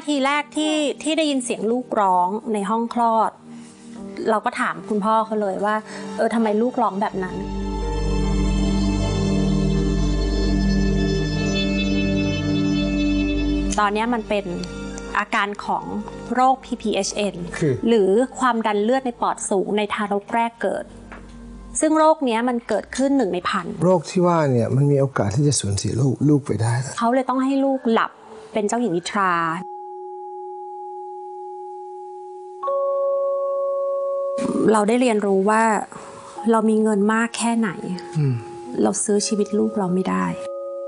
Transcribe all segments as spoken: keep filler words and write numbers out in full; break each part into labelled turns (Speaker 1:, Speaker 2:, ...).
Speaker 1: ทีแรกที่ที่ได้ยินเสียงลูกร้องในห้องคลอดเราก็ถามคุณพ่อเขาเลยว่าเออทำไมลูกร้องแบบนั้นตอนนี้มันเป็นอาการของโรค พี พี เอช เอ็น หรือความดันเลือดในปอดสูงในทารกแรกเกิดซึ่งโรคนี้มันเกิดขึ้นหนึ่งในพัน
Speaker 2: โรคที่ว่าเนี่ยมันมีโอกาสที่จะสูญเสียลูกลูกไปได้
Speaker 1: เขาเลยต้องให้ลูกหลับเป็นเจ้าหญิงนิทราเราได้เรียนรู้ว่าเรามีเงินมากแค่ไหนเราซื้อชีวิตลูกเราไม่ได้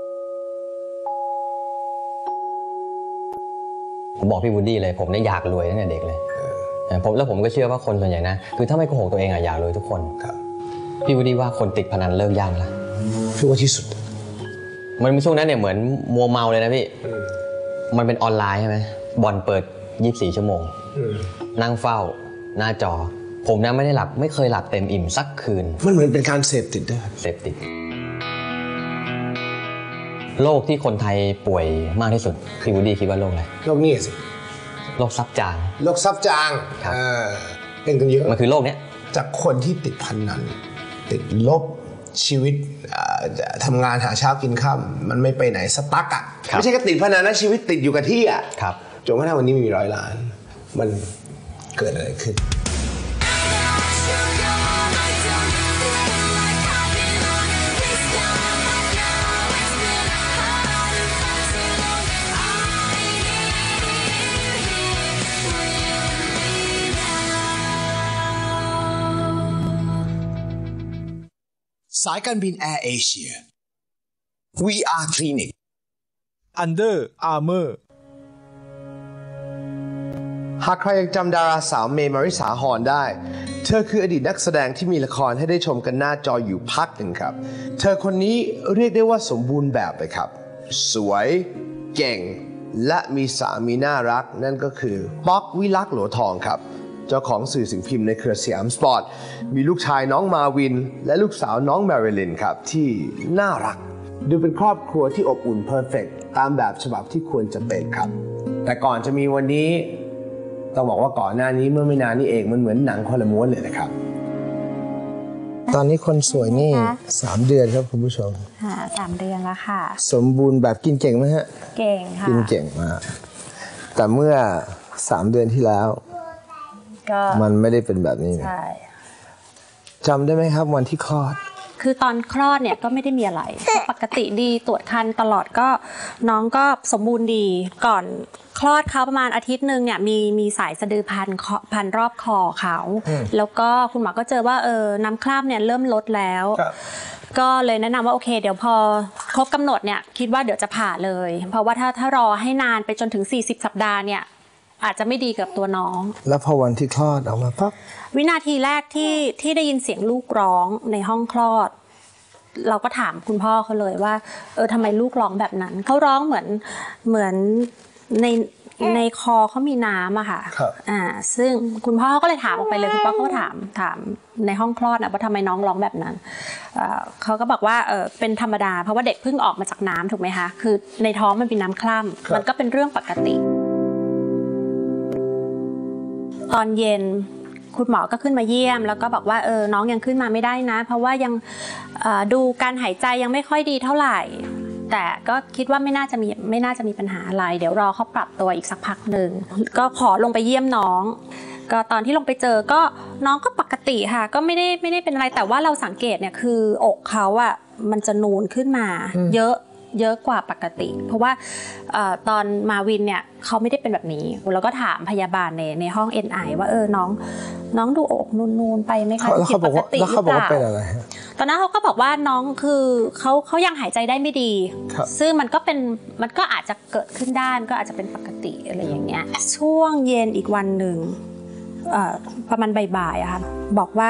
Speaker 3: ผมบอกพี่วูดดี้เลยผมเนี่ยอยากรวยตั้งแต่เด็กเลยผมแล้วผมก็เชื่อว่าคนส่วนใหญ่นะคือถ้าไม่โกหกตัวเองอะอยากรวยทุกคนพี่วูดดี้ว่าคนติดพนันเลิกยากละ
Speaker 2: พี่ว่าที่สุด
Speaker 3: มันช่วงนั้นเนี่ยเหมือนมัวเมาเลยนะพี่มันเป็นออนไลน์ใช่ไหมบอลเปิดยี่สิบสี่ชั่วโมงนั่งเฝ้าหน้าจอผมนะไม่ได้หลับไม่เคยหลับเต็มอิ่มสักคืน
Speaker 2: มันเหมือนเป็นการเสพติดด้วย
Speaker 3: เสพติดโรคที่คนไทยป่วยมากที่สุดพี่วูดดี้คิดว่าโรคอะไร
Speaker 2: โรคนี้สิ
Speaker 3: โรคซับจาง
Speaker 2: โรคซับจาง
Speaker 3: ครับ
Speaker 2: เป็นกันเยอะ
Speaker 3: มันคือโรคเนี้ย
Speaker 2: จากคนที่ติดพนันติดลบชีวิตทำงานหาเช้ากินค่ำมันไม่ไปไหนสตั๊กอ่ะไม่ใช่แค่ติดพนันนะชีวิตติดอยู่กับที่อ่ะจนกระทั่งวันนี้มีร้อยล้านมันเกิดอะไรขึ้นสายการบินแอร์เอเชีย วี อาร์ Clinic
Speaker 4: Under Armour
Speaker 2: หากใครยังจำดาราสาวเมย์ มาริสาฮอนได้เธอคืออดีตนักแสดงที่มีละครให้ได้ชมกันหน้าจออยู่พักหนึ่งครับเธอคนนี้เรียกได้ว่าสมบูรณ์แบบเลยครับสวยเก่งและมีสามีน่ารักนั่นก็คือป๊อกวิลักษ์โหลทองครับเจ้าของสื่อสิ่งพิมพ์ในเครือสยามสปอร์ตมีลูกชายน้องมาวินและลูกสาวน้องแมริลินครับที่น่ารักดูเป็นครอบครัวที่อบอุ่นเพอร์เฟกต์ตามแบบฉบับที่ควรจะเป็นครับแต่ก่อนจะมีวันนี้ต้องบอกว่าก่อนหน้านี้เมื่อไม่นานนี้เองมันเหมือนหนังคนละม้วนเลยนะครับตอนนี้คนสวยนี่สามเดือนครับคุณผู้ชม
Speaker 1: ค่ะสามเดือนแล้วค่ะ
Speaker 2: สมบูรณ์แบบกินเก่งไหมฮะ
Speaker 1: เก่งค่ะ
Speaker 2: กินเก่งมากแต่เมื่อสามเดือนที่แล้วมันไม่ได้เป็นแบบนี้นะจำได้ไหมครับวันที่คลอด
Speaker 1: คือตอนคลอดเนี่ยก็ไม่ได้มีอะไรปกติดีตรวจคันตลอดก็น้องก็สมบูรณ์ดีก่อนคลอดเขาประมาณอาทิตย์หนึ่งเนี่ยมีมีสายสะดือพันพันรอบคอเขาแล้วก็คุณหมอก็เจอว่าเออน้ำคร่ำเนี่ยเริ่มลดแล้วก็เลยแนะนำว่าโอเคเดี๋ยวพอครบกำหนดเนี่ยคิดว่าเดี๋ยวจะผ่าเลยเพราะว่าถ้าถ้ารอให้นานไปจนถึงสี่สิบสัปดาห์เนี่ยอาจจะไม่ดีกับตัวน้อง
Speaker 2: แล้วพอวันที่คลอดออกมาปั๊บ
Speaker 1: วินาทีแรกที่ที่ได้ยินเสียงลูกร้องในห้องคลอดเราก็ถามคุณพ่อเขาเลยว่าเออทำไมลูกร้องแบบนั้นเขาร้องเหมือนเหมือนในในคอเขามีน้ำอะค่ะอ่าซึ่งคุณพ่อก็เลยถามออกไปเลยคุณพ่อเขาก็ถามถามในห้องคลอดนะว่าทำไมน้องร้องแบบนั้นเขาก็บอกว่าเออเป็นธรรมดาเพราะว่าเด็กเพิ่งออกมาจากน้ำถูกไหมคะคือในท้องมันเป็นน้ำคร่ำมันก็เป็นเรื่องปกติตอนเย็นคุณหมอก็ขึ้นมาเยี่ยมแล้วก็บอกว่าเออน้องยังขึ้นมาไม่ได้นะเพราะว่ายังดูการหายใจยังไม่ค่อยดีเท่าไหร่แต่ก็คิดว่าไม่น่าจะมีไม่น่าจะมีปัญหาอะไรเดี๋ยวรอเขาปรับตัวอีกสักพักหนึ่งก็ขอลงไปเยี่ยมน้องก็ตอนที่ลงไปเจอก็น้องก็ปกติค่ะก็ไม่ได้ไม่ได้เป็นอะไรแต่ว่าเราสังเกตเนี่ยคืออกเขาอ่ะมันจะนูนขึ้นมาเยอะเยอะกว่าปกติเพราะว่าตอนมาวินเนี่ยเขาไม่ได้เป็นแบบนี้แล้วก็ถามพยาบาลในในห้อง เอ็น ไอ ว่าเออน้องน้องดูอกนูนๆไปไหมคะ
Speaker 2: ผิดปกติหรือเปล่า
Speaker 1: ตอนนั้นเขาก็บอกว่าน้องคือเขาเขายังหายใจได้ไม่ดีซึ่งมันก็เป็นมันก็อาจจะเกิดขึ้นได้ก็อาจจะเป็นปกติอะไรอย่างเงี้ยช่วงเย็นอีกวันหนึ่งประมาณบ่ายๆอะค่ะบอกว่า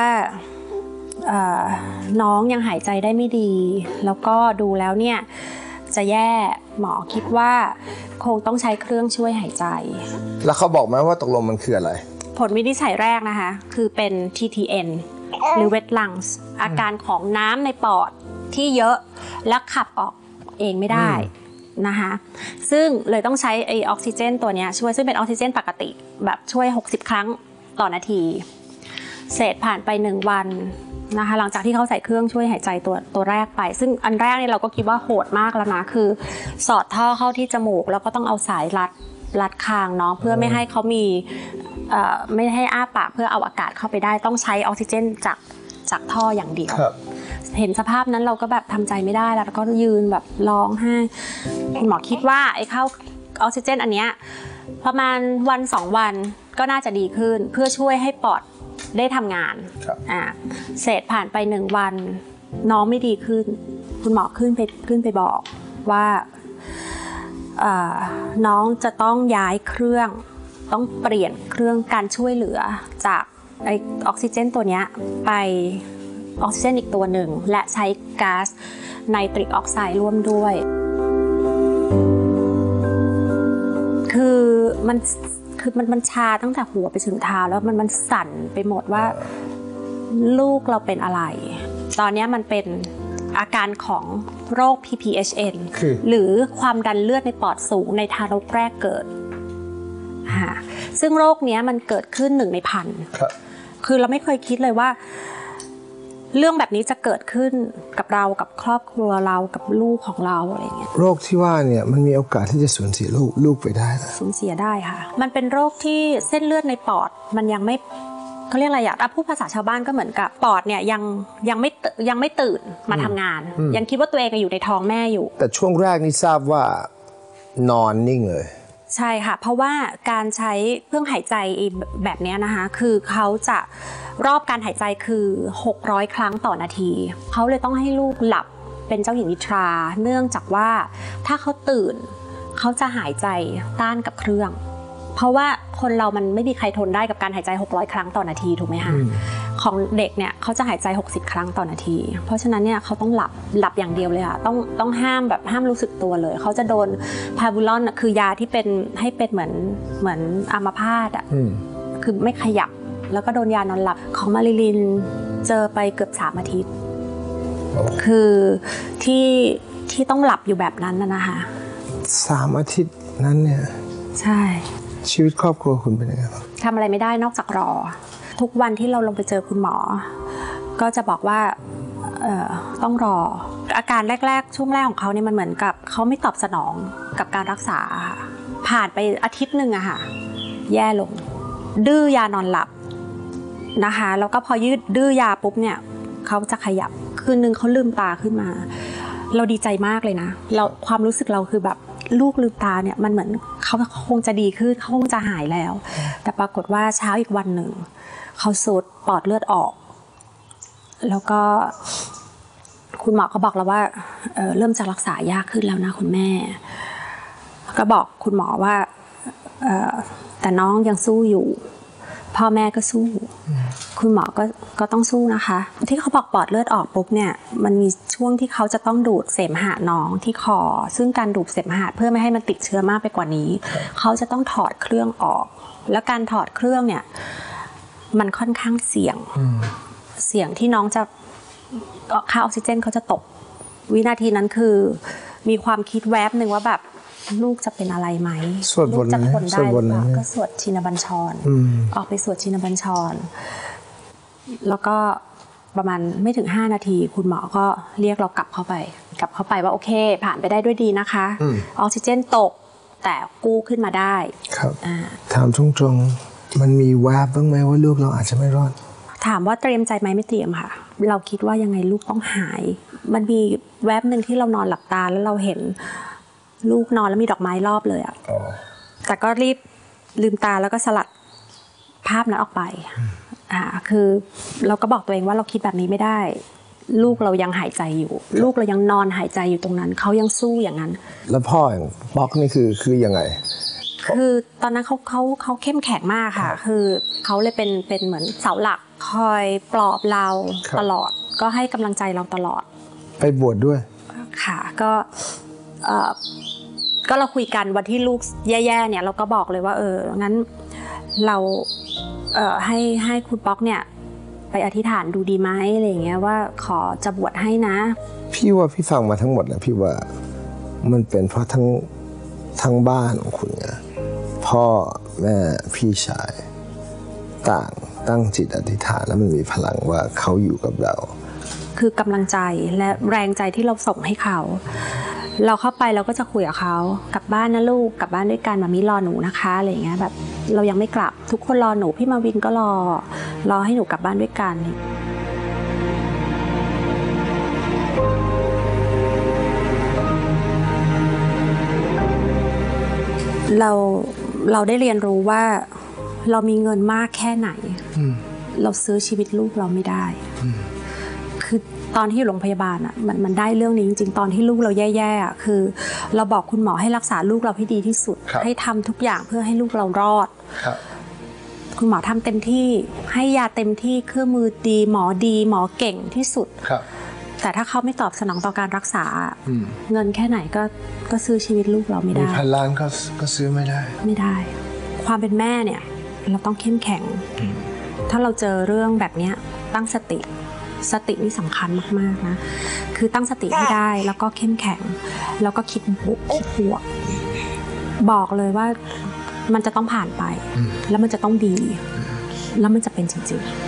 Speaker 1: น้องยังหายใจได้ไม่ดีแล้วก็ดูแล้วเนี่ยจะแย่หมอคิดว่าคงต้องใช้เครื่องช่วยหายใจ
Speaker 2: แล้วเขาบอกไหมว่าตกลงมันคืออะไร
Speaker 1: ผลวินิจฉัยแรกนะคะคือเป็น ที ที เอ็น หรือ wet lungs อาการของน้ำในปอดที่เยอะและขับออกเองไม่ได้นะคะซึ่งเลยต้องใช้ไอออกซิเจนตัวนี้ช่วยซึ่งเป็นออกซิเจนปกติแบบช่วยหกสิบครั้งต่อนาทีเสร็จผ่านไปหนึ่งวันนะคะหลังจากที่เขาใส่เครื่องช่วยหายใจตัวตัวแรกไปซึ่งอันแรกนี่เราก็คิดว่าโหดมากแล้วนะคือสอดท่อเข้าที่จมูกแล้วก็ต้องเอาสายรัดรัดคางเนาะเพื่อไม่ให้เขามีไม่ให้อ้าปากเพื่อเอาอากาศเข้าไปได้ต้องใช้ออกซิเจนจากจากท่ออย่างเดียวเห็นสภาพนั้นเราก็แบบทำใจไม่ได้แล้วก็ยืนแบบร้องไห้คุณหมอคิดว่าไอ้เข้าออกซิเจนอันเนี้ยประมาณวันสองวันก็น่าจะดีขึ้นเพื่อช่วยให้ปอดได้ทำงานอ่าเสร็จผ่านไปหนึ่งวันน้องไม่ดีขึ้นคุณหมอขึ้นไปขึ้นไปบอกว่าน้องจะต้องย้ายเครื่องต้องเปลี่ยนเครื่องการช่วยเหลือจากไอออกซิเจนตัวนี้ไปออกซิเจนอีกตัวหนึ่งและใช้ก๊าซไนตริกออกไซด์ร่วมด้วยคือมันคือมันมันชาตั้งแต่หัวไปถึงเท้าแล้วมันมันสั่นไปหมดว่าลูกเราเป็นอะไรตอนนี้มันเป็นอาการของโรค พี พี เอช เอ็น หรือความดันเลือดในปอดสูงในทารกแรกเกิดซึ่งโรคนี้มันเกิดขึ้นหนึ่งในพันคือเราไม่เคยคิดเลยว่าเรื่องแบบนี้จะเกิดขึ้นกับเรากับครอบครัวเรากับลูกของเราอะไรเงี้ย
Speaker 2: โรคที่ว่าเนี่ยมันมีโอกาสที่จะสูญเสียลูกลูกไปได้
Speaker 1: สูญเสียได้ค่ะมันเป็นโรคที่เส้นเลือดในปอดมันยังไม่เขาเรียกอะไรอยากพูดภาษาชาวบ้านก็เหมือนกับปอดเนี่ยยังยังไม่ยังไม่ตื่นมาทำงานยังคิดว่าตัวเองอยู่ในท้องแม่อยู่
Speaker 2: แต่ช่วงแรกนี่ทราบว่านอนนิ่งเลย
Speaker 1: ใช่ค่ะเพราะว่าการใช้เครื่องหายใจแบบนี้นะคะคือเขาจะรอบการหายใจคือหกร้อยครั้งต่อนาทีเขาเลยต้องให้ลูกหลับเป็นเจ้าหญิงนิทราเนื่องจากว่าถ้าเขาตื่นเขาจะหายใจต้านกับเครื่องเพราะว่าคนเรามันไม่มีใครทนได้กับการหายใจหกร้อยครั้งต่อนาทีถูกไหมคะของเด็กเนี่ยเขาจะหายใจหกสิบครั้งต่อนาทีเพราะฉะนั้นเนี่ยเขาต้องหลับหลับอย่างเดียวเลยค่ะต้องต้องห้ามแบบห้ามรู้สึกตัวเลยเขาจะโดนพาบูลอนคือยาที่เป็นให้เป็นเหมือนเหมือนอัมพาตอ่ะคือไม่ขยับแล้วก็โดนยานอนหลับของมาริลินเจอไปเกือบสามอาทิตย์คือที่ที่ต้องหลับอยู่แบบนั้นนะคะ
Speaker 2: สามอาทิตย์นั้นเนี่ย
Speaker 1: ใช่
Speaker 2: ชีวิตครอบครัวคุณเป็นยังไงบ้าง
Speaker 1: ทำอะไรไม่ได้นอกจากรอทุกวันที่เราลงไปเจอคุณหมอก็จะบอกว่าเอ่อต้องรออาการแรกๆช่วงแรกของเขาเนี่ยมันเหมือนกับเขาไม่ตอบสนองกับการรักษาผ่านไปอาทิตย์หนึ่งอะค่ะแย่ลงดื้อยานอนหลับนะคะแล้วก็พอยืดดื้อยาปุ๊บเนี่ยเขาจะขยับคืนนึงเขาลืมตาขึ้นมาเราดีใจมากเลยนะเราความรู้สึกเราคือแบบลูกลืมตาเนี่ยมันเหมือนเขาคงจะดีขึ้นเขาคงจะหายแล้วแต่ปรากฏว่าเช้าอีกวันหนึ่งเขาสุดปอดเลือดออกแล้วก็คุณหมอก็บอกเราว่า เอ่อ เริ่มจะรักษายากขึ้นแล้วนะคุณแม่ก็บอกคุณหมอว่าเอ่อแต่น้องยังสู้อยู่พ่อแม่ก็สู้คุณหมอก็ก็ต้องสู้นะคะที่เขาบอกปอดเลือดออกปุ๊บเนี่ยมันมีช่วงที่เขาจะต้องดูดเสมหะน้องที่คอซึ่งการดูดเสมหะเพื่อไม่ให้มันติดเชื้อมากไปกว่านี้เขาจะต้องถอดเครื่องออกแล้วการถอดเครื่องเนี่ยมันค่อนข้างเสี่ยงเสี่ยงที่น้องจะค่าออกซิเจนเขาจะตกวินาทีนั้นคือมีความคิดแวบหนึ่งว่าแบบลูกจะเป็นอะไรไหมลูกจะทนได้หรือเปล่าก็สวดชินบัญชรออกไปสวดชินบัญชรแล้วก็ประมาณไม่ถึงห้านาทีคุณหมอก็เรียกเรากลับเข้าไปกลับเข้าไปว่าโอเคผ่านไปได้ด้วยดีนะคะออกซิเจนตกแต่กู้ขึ้นมาได้
Speaker 2: ครับถามตรงๆมันมีแวบบ้างไหมว่าลูกเราอาจจะไม่รอด
Speaker 1: ถามว่าเตรียมใจไหมไม่เตรียมค่ะเราคิดว่ายังไงลูกต้องหายมันมีแวบหนึ่งที่เรานอนหลับตาแล้วเราเห็นลูกนอนแล้วมีดอกไม้รอบเลยอ่ะแต่ก็รีบลืมตาแล้วก็สลัดภาพนั้นออกไปอ่าคือเราก็บอกตัวเองว่าเราคิดแบบนี้ไม่ได้ลูกเรายังหายใจอยู่ลูกเรายังนอนหายใจอยู่ตรงนั้นเขายังสู้อย่างนั้น
Speaker 2: แล้วพ่ออย่างป๊อกนี่คือคือยังไง
Speaker 1: คือตอนนั้นเขาเขาเขาเข้มแข็งมากค่ะคือเขาเลยเป็นเป็นเหมือนเสาหลักคอยปลอบเราตลอดก็ให้กำลังใจเราตลอด
Speaker 2: ไปบวชด้วย
Speaker 1: ค่ะก็เอ่อก็เราคุยกันวันที่ลูกแย่ๆเนี่ยเราก็บอกเลยว่าเอองั้นเราเอ่อให้ให้คุณป๊อกเนี่ยไปอธิษฐานดูดีไหมอะไรอย่างเงี้ยว่าขอจะบวชให้นะ
Speaker 2: พี่ว่าพี่ฟังมาทั้งหมดแล้วพี่ว่ามันเป็นเพราะทั้งทั้งบ้านของคุณไงพ่อแม่พี่ชายต่างตั้งจิตอธิษฐานแล้วมันมีพลังว่าเขาอยู่กับเรา
Speaker 1: คือกำลังใจและแรงใจที่เราส่งให้เขาเราเข้าไปเราก็จะคุยกับเขากลับบ้านนะลูกกลับบ้านด้วยกันมามีรอหนูนะคะอะไรอย่างเงี้ยแบบเรายังไม่กลับทุกคนรอหนูพี่มาวินก็รอรอให้หนูกลับบ้านด้วยกันเราเราได้เรียนรู้ว่าเรามีเงินมากแค่ไหนเราซื้อชีวิตลูกเราไม่ได้คือตอนที่อยู่โรงพยาบาลอ่ะมันมันได้เรื่องนี้จริงๆตอนที่ลูกเราแย่ๆอ่ะคือเราบอกคุณหมอให้รักษาลูกเราให้ดีที่สุดให้ทำทุกอย่างเพื่อให้ลูกเรารอดคุณหมอทำเต็มที่ให้ยาเต็มที่เครื่องมือดีหมอดีหมอเก่งที่สุดแต่ถ้าเขาไม่ตอบสนองต่อการรักษาเงินแค่ไหนก็ก็ซื้อชีวิตลูกเราไม่ได้
Speaker 2: มีพันล้านก็ก็ซื้อไม่ได้
Speaker 1: ไม่ได้ความเป็นแม่เนี่ยเราต้องเข้มแข็งถ้าเราเจอเรื่องแบบนี้ตั้งสติสตินี่สำคัญมากๆนะคือตั้งสติให้ได้แล้วก็เข้มแข็งแล้วก็คิดบวกคิดบวกบอกเลยว่ามันจะต้องผ่านไปแล้วมันจะต้องดีแล้วมันจะเป็นจริงๆ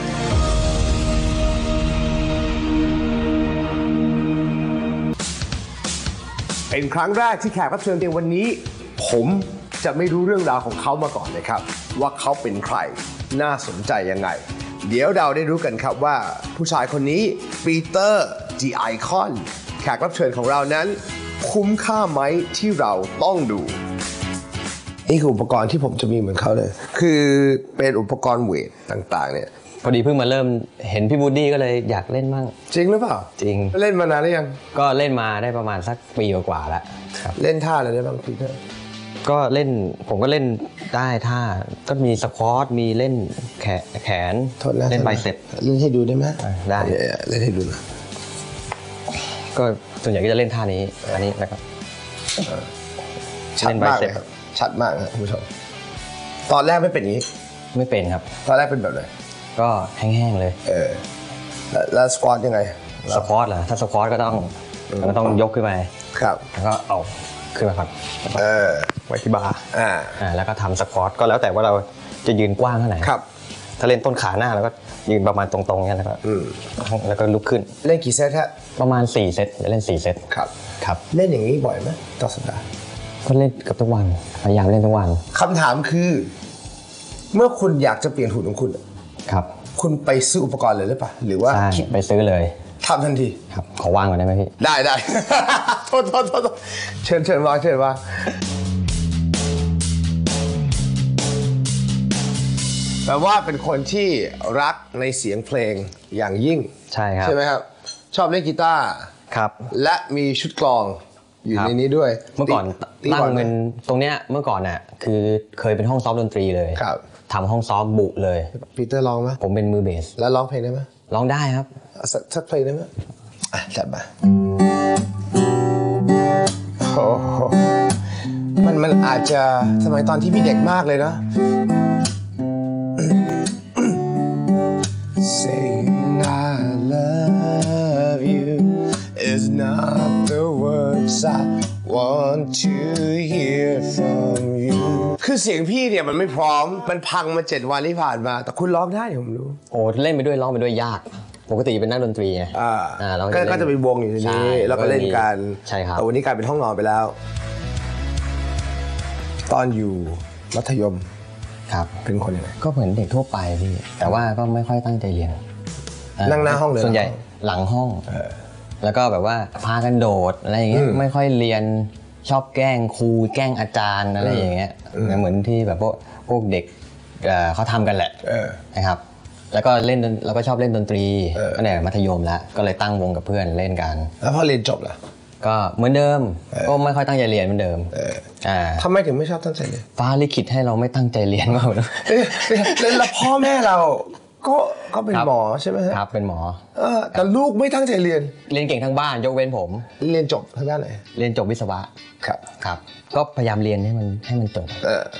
Speaker 2: เป็นครั้งแรกที่แขกรับเชิญในวันนี้ผมจะไม่รู้เรื่องราวของเขามาก่อนเลยครับว่าเขาเป็นใครน่าสนใจยังไงเดี๋ยวเราได้รู้กันครับว่าผู้ชายคนนี้ปีเตอร์ The Icon แขกรับเชิญของเรานั้นคุ้มค่าไหมที่เราต้องดูนี่คืออุปกรณ์ที่ผมจะมีเหมือนเขาเลยคือเป็นอุปกรณ์เวทต่างๆเนี่ย
Speaker 3: พอดีเพิ่งมาเริ่มเห็นพี่บูดดี้ก็เลยอยากเล่นมั่ง
Speaker 2: จริงหรือเปล่า
Speaker 3: จริง
Speaker 2: เล่นมานานหรือยัง
Speaker 3: ก็เล่นมาได้ประมาณสักปีกว่าแล้วครับ
Speaker 2: เล่นท่าอะไรได้บ้างปีเตอร์
Speaker 3: ก็เล่นผมก็เล่นได้ท่าก็มีสควอตมีเล่นแขนแขนเล่นไบเซ็ป
Speaker 2: เล่นให้ดูได้ไหม
Speaker 3: ได้
Speaker 2: เล่นให้ดูนะ
Speaker 3: ก็ส่วนใหญ่ก็จะเล่นท่านี้อันนี้นะครับ
Speaker 2: ชัดมากเลยครับชัดมากครับคุณผู้ชมตอนแรกไม่เป็นอย่างนี้
Speaker 3: ไม่เป็นครับ
Speaker 2: ตอนแรกเป็นแบบไหน
Speaker 3: ก็แห้งๆเลย
Speaker 2: เออแล้วสควอตยังไง
Speaker 3: สควอตเหรอถ้าสควอตก็ต้องก็ต้องยกขึ้นไป
Speaker 2: ครับ
Speaker 3: แล้วก็เอาขึ้นมาครับ
Speaker 2: เออ
Speaker 3: ไว้ที่บาร์
Speaker 2: อ่า
Speaker 3: อ่าแล้วก็ทำสควอตก็แล้วแต่ว่าเราจะยืนกว้างเท่าไหร่
Speaker 2: ครับ
Speaker 3: ถ้าเล่นต้นขาหน้าแล้วก็ยืนประมาณตรงๆเนี่ยแล้วก็แล้วก็ลุกขึ้น
Speaker 2: เล่นกี่เซตฮะ
Speaker 3: ประมาณสี่เซตจะเล่นสี่เซต
Speaker 2: ครับ
Speaker 3: ครับ
Speaker 2: เล่นอย่างนี้บ่อยไหมต่อสัปดาห์
Speaker 3: ก็เล่นกับทุกวันพยายามเล่นทุกวัน
Speaker 2: คำถามคือเมื่อคุณอยากจะเปลี่ยนหุ่นของคุณ
Speaker 3: ครับ
Speaker 2: คุณไปซื้ออุปกรณ์เลยหรือเปล่าหรือว่า
Speaker 3: ไปซื้อเลย
Speaker 2: ทำทันที
Speaker 3: ครับขอวางก่อนได้ไหมพี่
Speaker 2: ได้ได้โทษโทษโทษเชิญเชิญวางเชิญวางแปลว่าเป็นคนที่รักในเสียงเพลงอย่างยิ่ง
Speaker 3: ใช่ครับ
Speaker 2: ใช่ไหมครับชอบเล่นกีตาร์
Speaker 3: ครับ
Speaker 2: และมีชุดกลองอยู่ในนี้ด้วย
Speaker 3: เมื่อก่อนตั้งเป็นตรงเนี้ยเมื่อก่อนน่ะคือเคยเป็นห้องซ้อมดนตรีเลยทำห้องซ้อมบุเลย
Speaker 2: ปีเตอร์ร้องไหม
Speaker 3: ผมเป็นมือเบส
Speaker 2: แล้วร้องเพลงได้ไหม
Speaker 3: ร้องได้ครับ
Speaker 2: สักเพลงได้ไหมอ่ะจัดมาโอ้โหมันมันอาจจะสมัยตอนที่พี่เด็กมากเลยนะ Saying I love you is not the words I want to hear from you คือเสียงพี่เนี่ยมันไม่พร้อมมันพังมาเจ็ดวันที่ผ่านมาแต่คุณร้องได้ผมรู้
Speaker 3: โอ้เล่นไปด้วยร้องไปด้วยยากปกติเป็นนักดนตรีไง
Speaker 2: อ่าก็จะมีวงอยู่ในนี้แล้วก็เล่นกัน
Speaker 3: ใช่ครับ
Speaker 2: แต่วันนี้กลายเป็นห้องนอนไปแล้วตอนอยู่มัธยม
Speaker 3: ครับ
Speaker 2: เป็นคนยังไง
Speaker 3: ก็เหมือนเด็กทั่วไปพี่แต่ว่าก็ไม่ค่อยตั้งใจเรียน
Speaker 2: นั่งหน้าห้องเลย
Speaker 3: ส่วนใหญ่หลังห้องแล้วก็แบบว่าพากันโดดอะไรอย่างเงี้ยไม่ค่อยเรียนชอบแกล้งครูแกล้งอาจารย์อะไรอย่างเงี้ยเหมือนที่แบบพวกพวกเด็กเขาทำกันแหละนะครับแล้วก็เล่นแล้วก็ชอบเล่นดนตรีตั้งแต่มัธยมแล้วก็เลยตั้งวงกับเพื่อนเล่นกัน
Speaker 2: แล้วพอเรียนจบล่ะ
Speaker 3: ก็เหมือนเดิมก็ไม่ค่อยตั้งใจเรียนเหมือนเดิม
Speaker 2: อ่าทำไมถึงไม่ชอบตั้งใจเรียน
Speaker 3: ฟ้าลิขิตให้เราไม่ตั้งใจเรียนก็
Speaker 2: เล่นแล้วพ่อแม่เราก็ก็เป็นหมอใช่ไหม
Speaker 3: ครับเป็นหมอ
Speaker 2: เออแต่ลูกไม่ตั้งใจเรียน
Speaker 3: เรียนเก่งทั้งบ้านยกเว้นผม
Speaker 2: เรียนจบทางด้านไหน
Speaker 3: เรียนจบวิศวะ
Speaker 2: ครับ
Speaker 3: ครับก็พยายามเรียนให้มันให้มันจบ
Speaker 2: เออ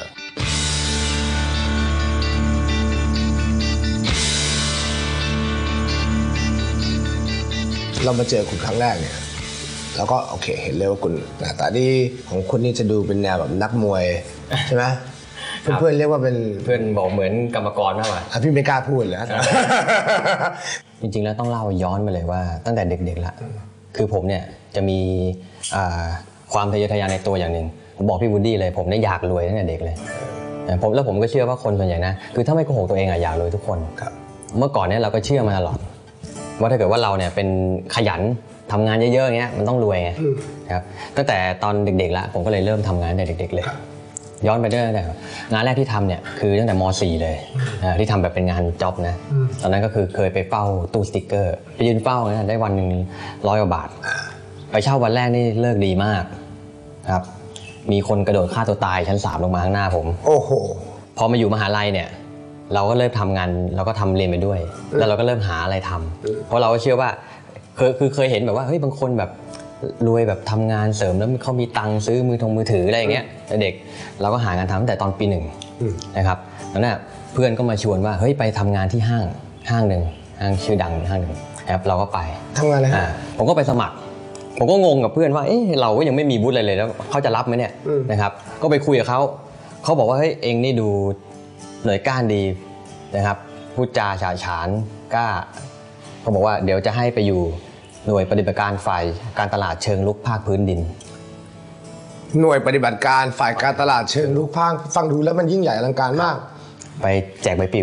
Speaker 2: เรามาเจอคุณครั้งแรกเนี่ยแล้วก็โอเคเห็นเลยว่าคุณหน้าตาดีของคุณนี่จะดูเป็นแนวแบบนักมวยใช่ไหมเพื่อนๆเรียกว่าเป็น
Speaker 3: เพื่อนบอกเหมือนกรรมกรมากกว่า
Speaker 2: พี่ไม่กล้าพูดเลย
Speaker 3: จริงๆแล้วต้องเล่าย้อนไปเลยว่าตั้งแต่เด็กๆละคือผมเนี่ยจะมีความทะเยอทะยานในตัวอย่างหนึ่งผมบอกพี่วูดดี้เลยผมเนี่ยอยากรวยตั้งแต่เด็กเลยผมแล้วผมก็เชื่อว่าคนส่วนใหญ่นะคือถ้าไม่โกหกตัวเองอะอยากรวยทุกคนเมื่อก่อนเนี่ยเราก็เชื่อมาตลอดว่าถ้าเกิดว่าเราเนี่ยเป็นขยันทำงานเยอะๆอย่างเงี้ยมันต้องรวยไงครับตั้งแต่ตอนเด็กๆละผมก็เลยเริ่มทำงานตั้งแต่เด็กๆเลยย้อนไปเรื่อยๆงานแรกที่ทำเนี่ยคือตั้งแต่ม .สี่ เลยที่ทำแบบเป็นงานจ็อบนะตอนนั้นก็คือเคยไปเฝ้าตู้สติ๊กเกอร์ไปยืนเฝ้านะได้วันหนึ่งร้อยกว่าบาทไปเช่าวันแรกนี่เลิกดีมากครับมีคนกระโดดฆ่าตัวตายชั้นสามลงมาข้างหน้าผม
Speaker 2: โอ้โห
Speaker 3: พอมาอยู่มหาลัยเนี่ยเราก็เริ่มทำงานเราก็ทำเรียนไปด้วยแล้วเราก็เริ่มหาอะไรทำเพราะเราก็เชื่อว่าคือคือเคยเห็นแบบว่าเฮ้ยบางคนแบบรวยแบบทำงานเสริมแล้วเขามีตังค์ซื้อมือทงมือถืออะไรอย่างเงี้ยเด็กเราก็หางานทำตั้งแต่ตอนปีหนึ่งนะครับแล้วเนี่ยเพื่อนก็มาชวนว่าเฮ้ยไปทำงานที่ห้างห้างหนึ่งห้างชื่อดังห้างหนึ่งครับเราก็ไป
Speaker 2: ทำงานอะไรฮะ
Speaker 3: ผมก็ไปสมัครผมก็งงกับเพื่อนว่าเอ๊ะเราก็ยังไม่มีวุฒิอะไรเลยแล้วเขาจะรับไหมเนี่ยนะครับก็ไปคุยกับเขาเขาบอกว่าเฮ้ยเองนี่ดูหน่วยก้านดีนะครับพูดจาฉาฉานกล้าเขาบอกว่าเดี๋ยวจะให้ไปอยู่หน่วยปฏิบัติการฝ่ายการตลาดเชิงลุกภาคพื้นดิน
Speaker 2: หน่วยปฏิบัติการฝ่ายการตลาดเชิงลุกภาคฟังดูแล้วมันยิ่งใหญ่อลังการมาก
Speaker 3: ไปแจกใบปลิว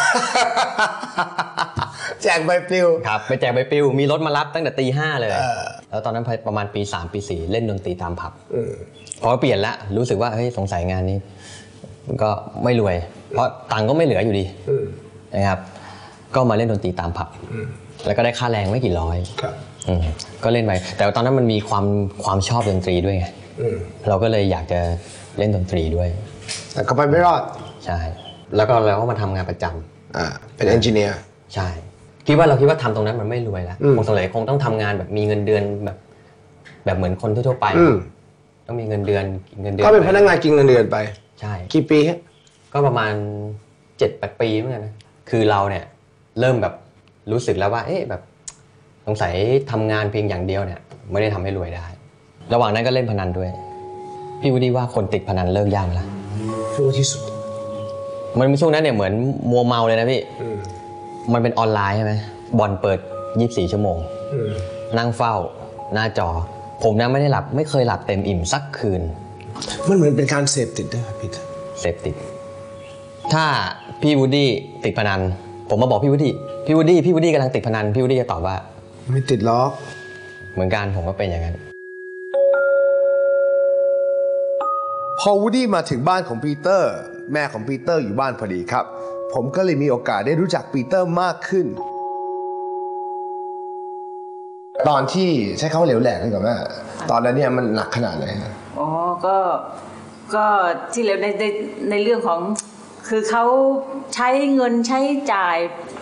Speaker 2: แจกใบปลิว
Speaker 3: ครับไปแจกใบปลิวมีรถมารับตั้งแต่ตีห้าเลยแล้วตอนนั้นประมาณปีสามปีสี่เล่นดนตรีตามผับพอเปลี่ยนละรู้สึกว่าเฮ้ยสงสัยงานนี้ก็ไม่รวยเพราะตังค์ก็ไม่เหลืออยู่ดีนะครับก็มาเล่นดนตรีตามผับแล้วก็ได้ค่าแรงไม่กี่ร้อยก็เล่นไปแต่ตอนนั้นมันมีความความชอบดนตรีด้วยไงเราก็เลยอยากจะเล่นดนตรีด้วย
Speaker 2: แต่ก็ไปไม่รอด
Speaker 3: ใช่แล้วก็เราก็มาทำงานประจำ
Speaker 2: อ่าเป็นเอนจิเนียร์
Speaker 3: ใช่คิดว่าเราคิดว่าทำตรงนั้นมันไม่รวยแล้วคงสมัยคงต้องทำงานแบบมีเงินเดือนแบบแบบเหมือนคนทั่วไปต้องมีเงินเดือนเงินเดือน
Speaker 2: ก็เป็นพนักงานกินเงินเดือนไป
Speaker 3: ใช่
Speaker 2: กี่ปีฮะ
Speaker 3: ก็ประมาณเจ็ดแปดปีเหมือนกันนะคือเราเนี่ยเริ่มแบบรู้สึกแล้วว่าเอ๊ะแบบสงสัยทำงานเพียงอย่างเดียวเนี่ยไม่ได้ทำให้รวยได้ระหว่างนั้นก็เล่นพนันด้วยพี่วูดดี้ว่าคนติดพนันเลิกยากไหมล่ะ
Speaker 2: ช่วงที่สุด
Speaker 3: มันช่วงนั้นเนี่ยเหมือนมัวเมาเลยนะพี่มันเป็นออนไลน์ใช่ไหมบอลเปิดยี่สิบสี่ชั่วโมงนั่งเฝ้าหน้าจอผมนะไม่ได้หลับไม่เคยหลับเต็มอิ่มสักคืน
Speaker 2: มันเหมือนเป็นการเสพติดด้วยพี่
Speaker 3: เสพติดถ้าพี่วูดดี้ติดพนันผมมาบอกพี่วูดดี้พี่วูดดี้พี่วูดดี้กำลังติดพนันพี่วูดดี้จะตอบว่า
Speaker 2: ไม่ติดหรอก
Speaker 3: เหมือนกันผมก็เป็นอย่างนั้น
Speaker 2: พอวูดดี้มาถึงบ้านของปีเตอร์แม่ของปีเตอร์อยู่บ้านพอดีครับผมก็เลยมีโอกาสได้รู้จักปีเตอร์มากขึ้นตอนที่ใช้คำว่าเหลวแหลกนี่ก่อนแม่ตอนนั้นเนี่ยมันหนักขนาดไหน
Speaker 5: อ๋อก็ก็ที่เหลวในในในเรื่องของคือเขาใช้เงินใช้จ่าย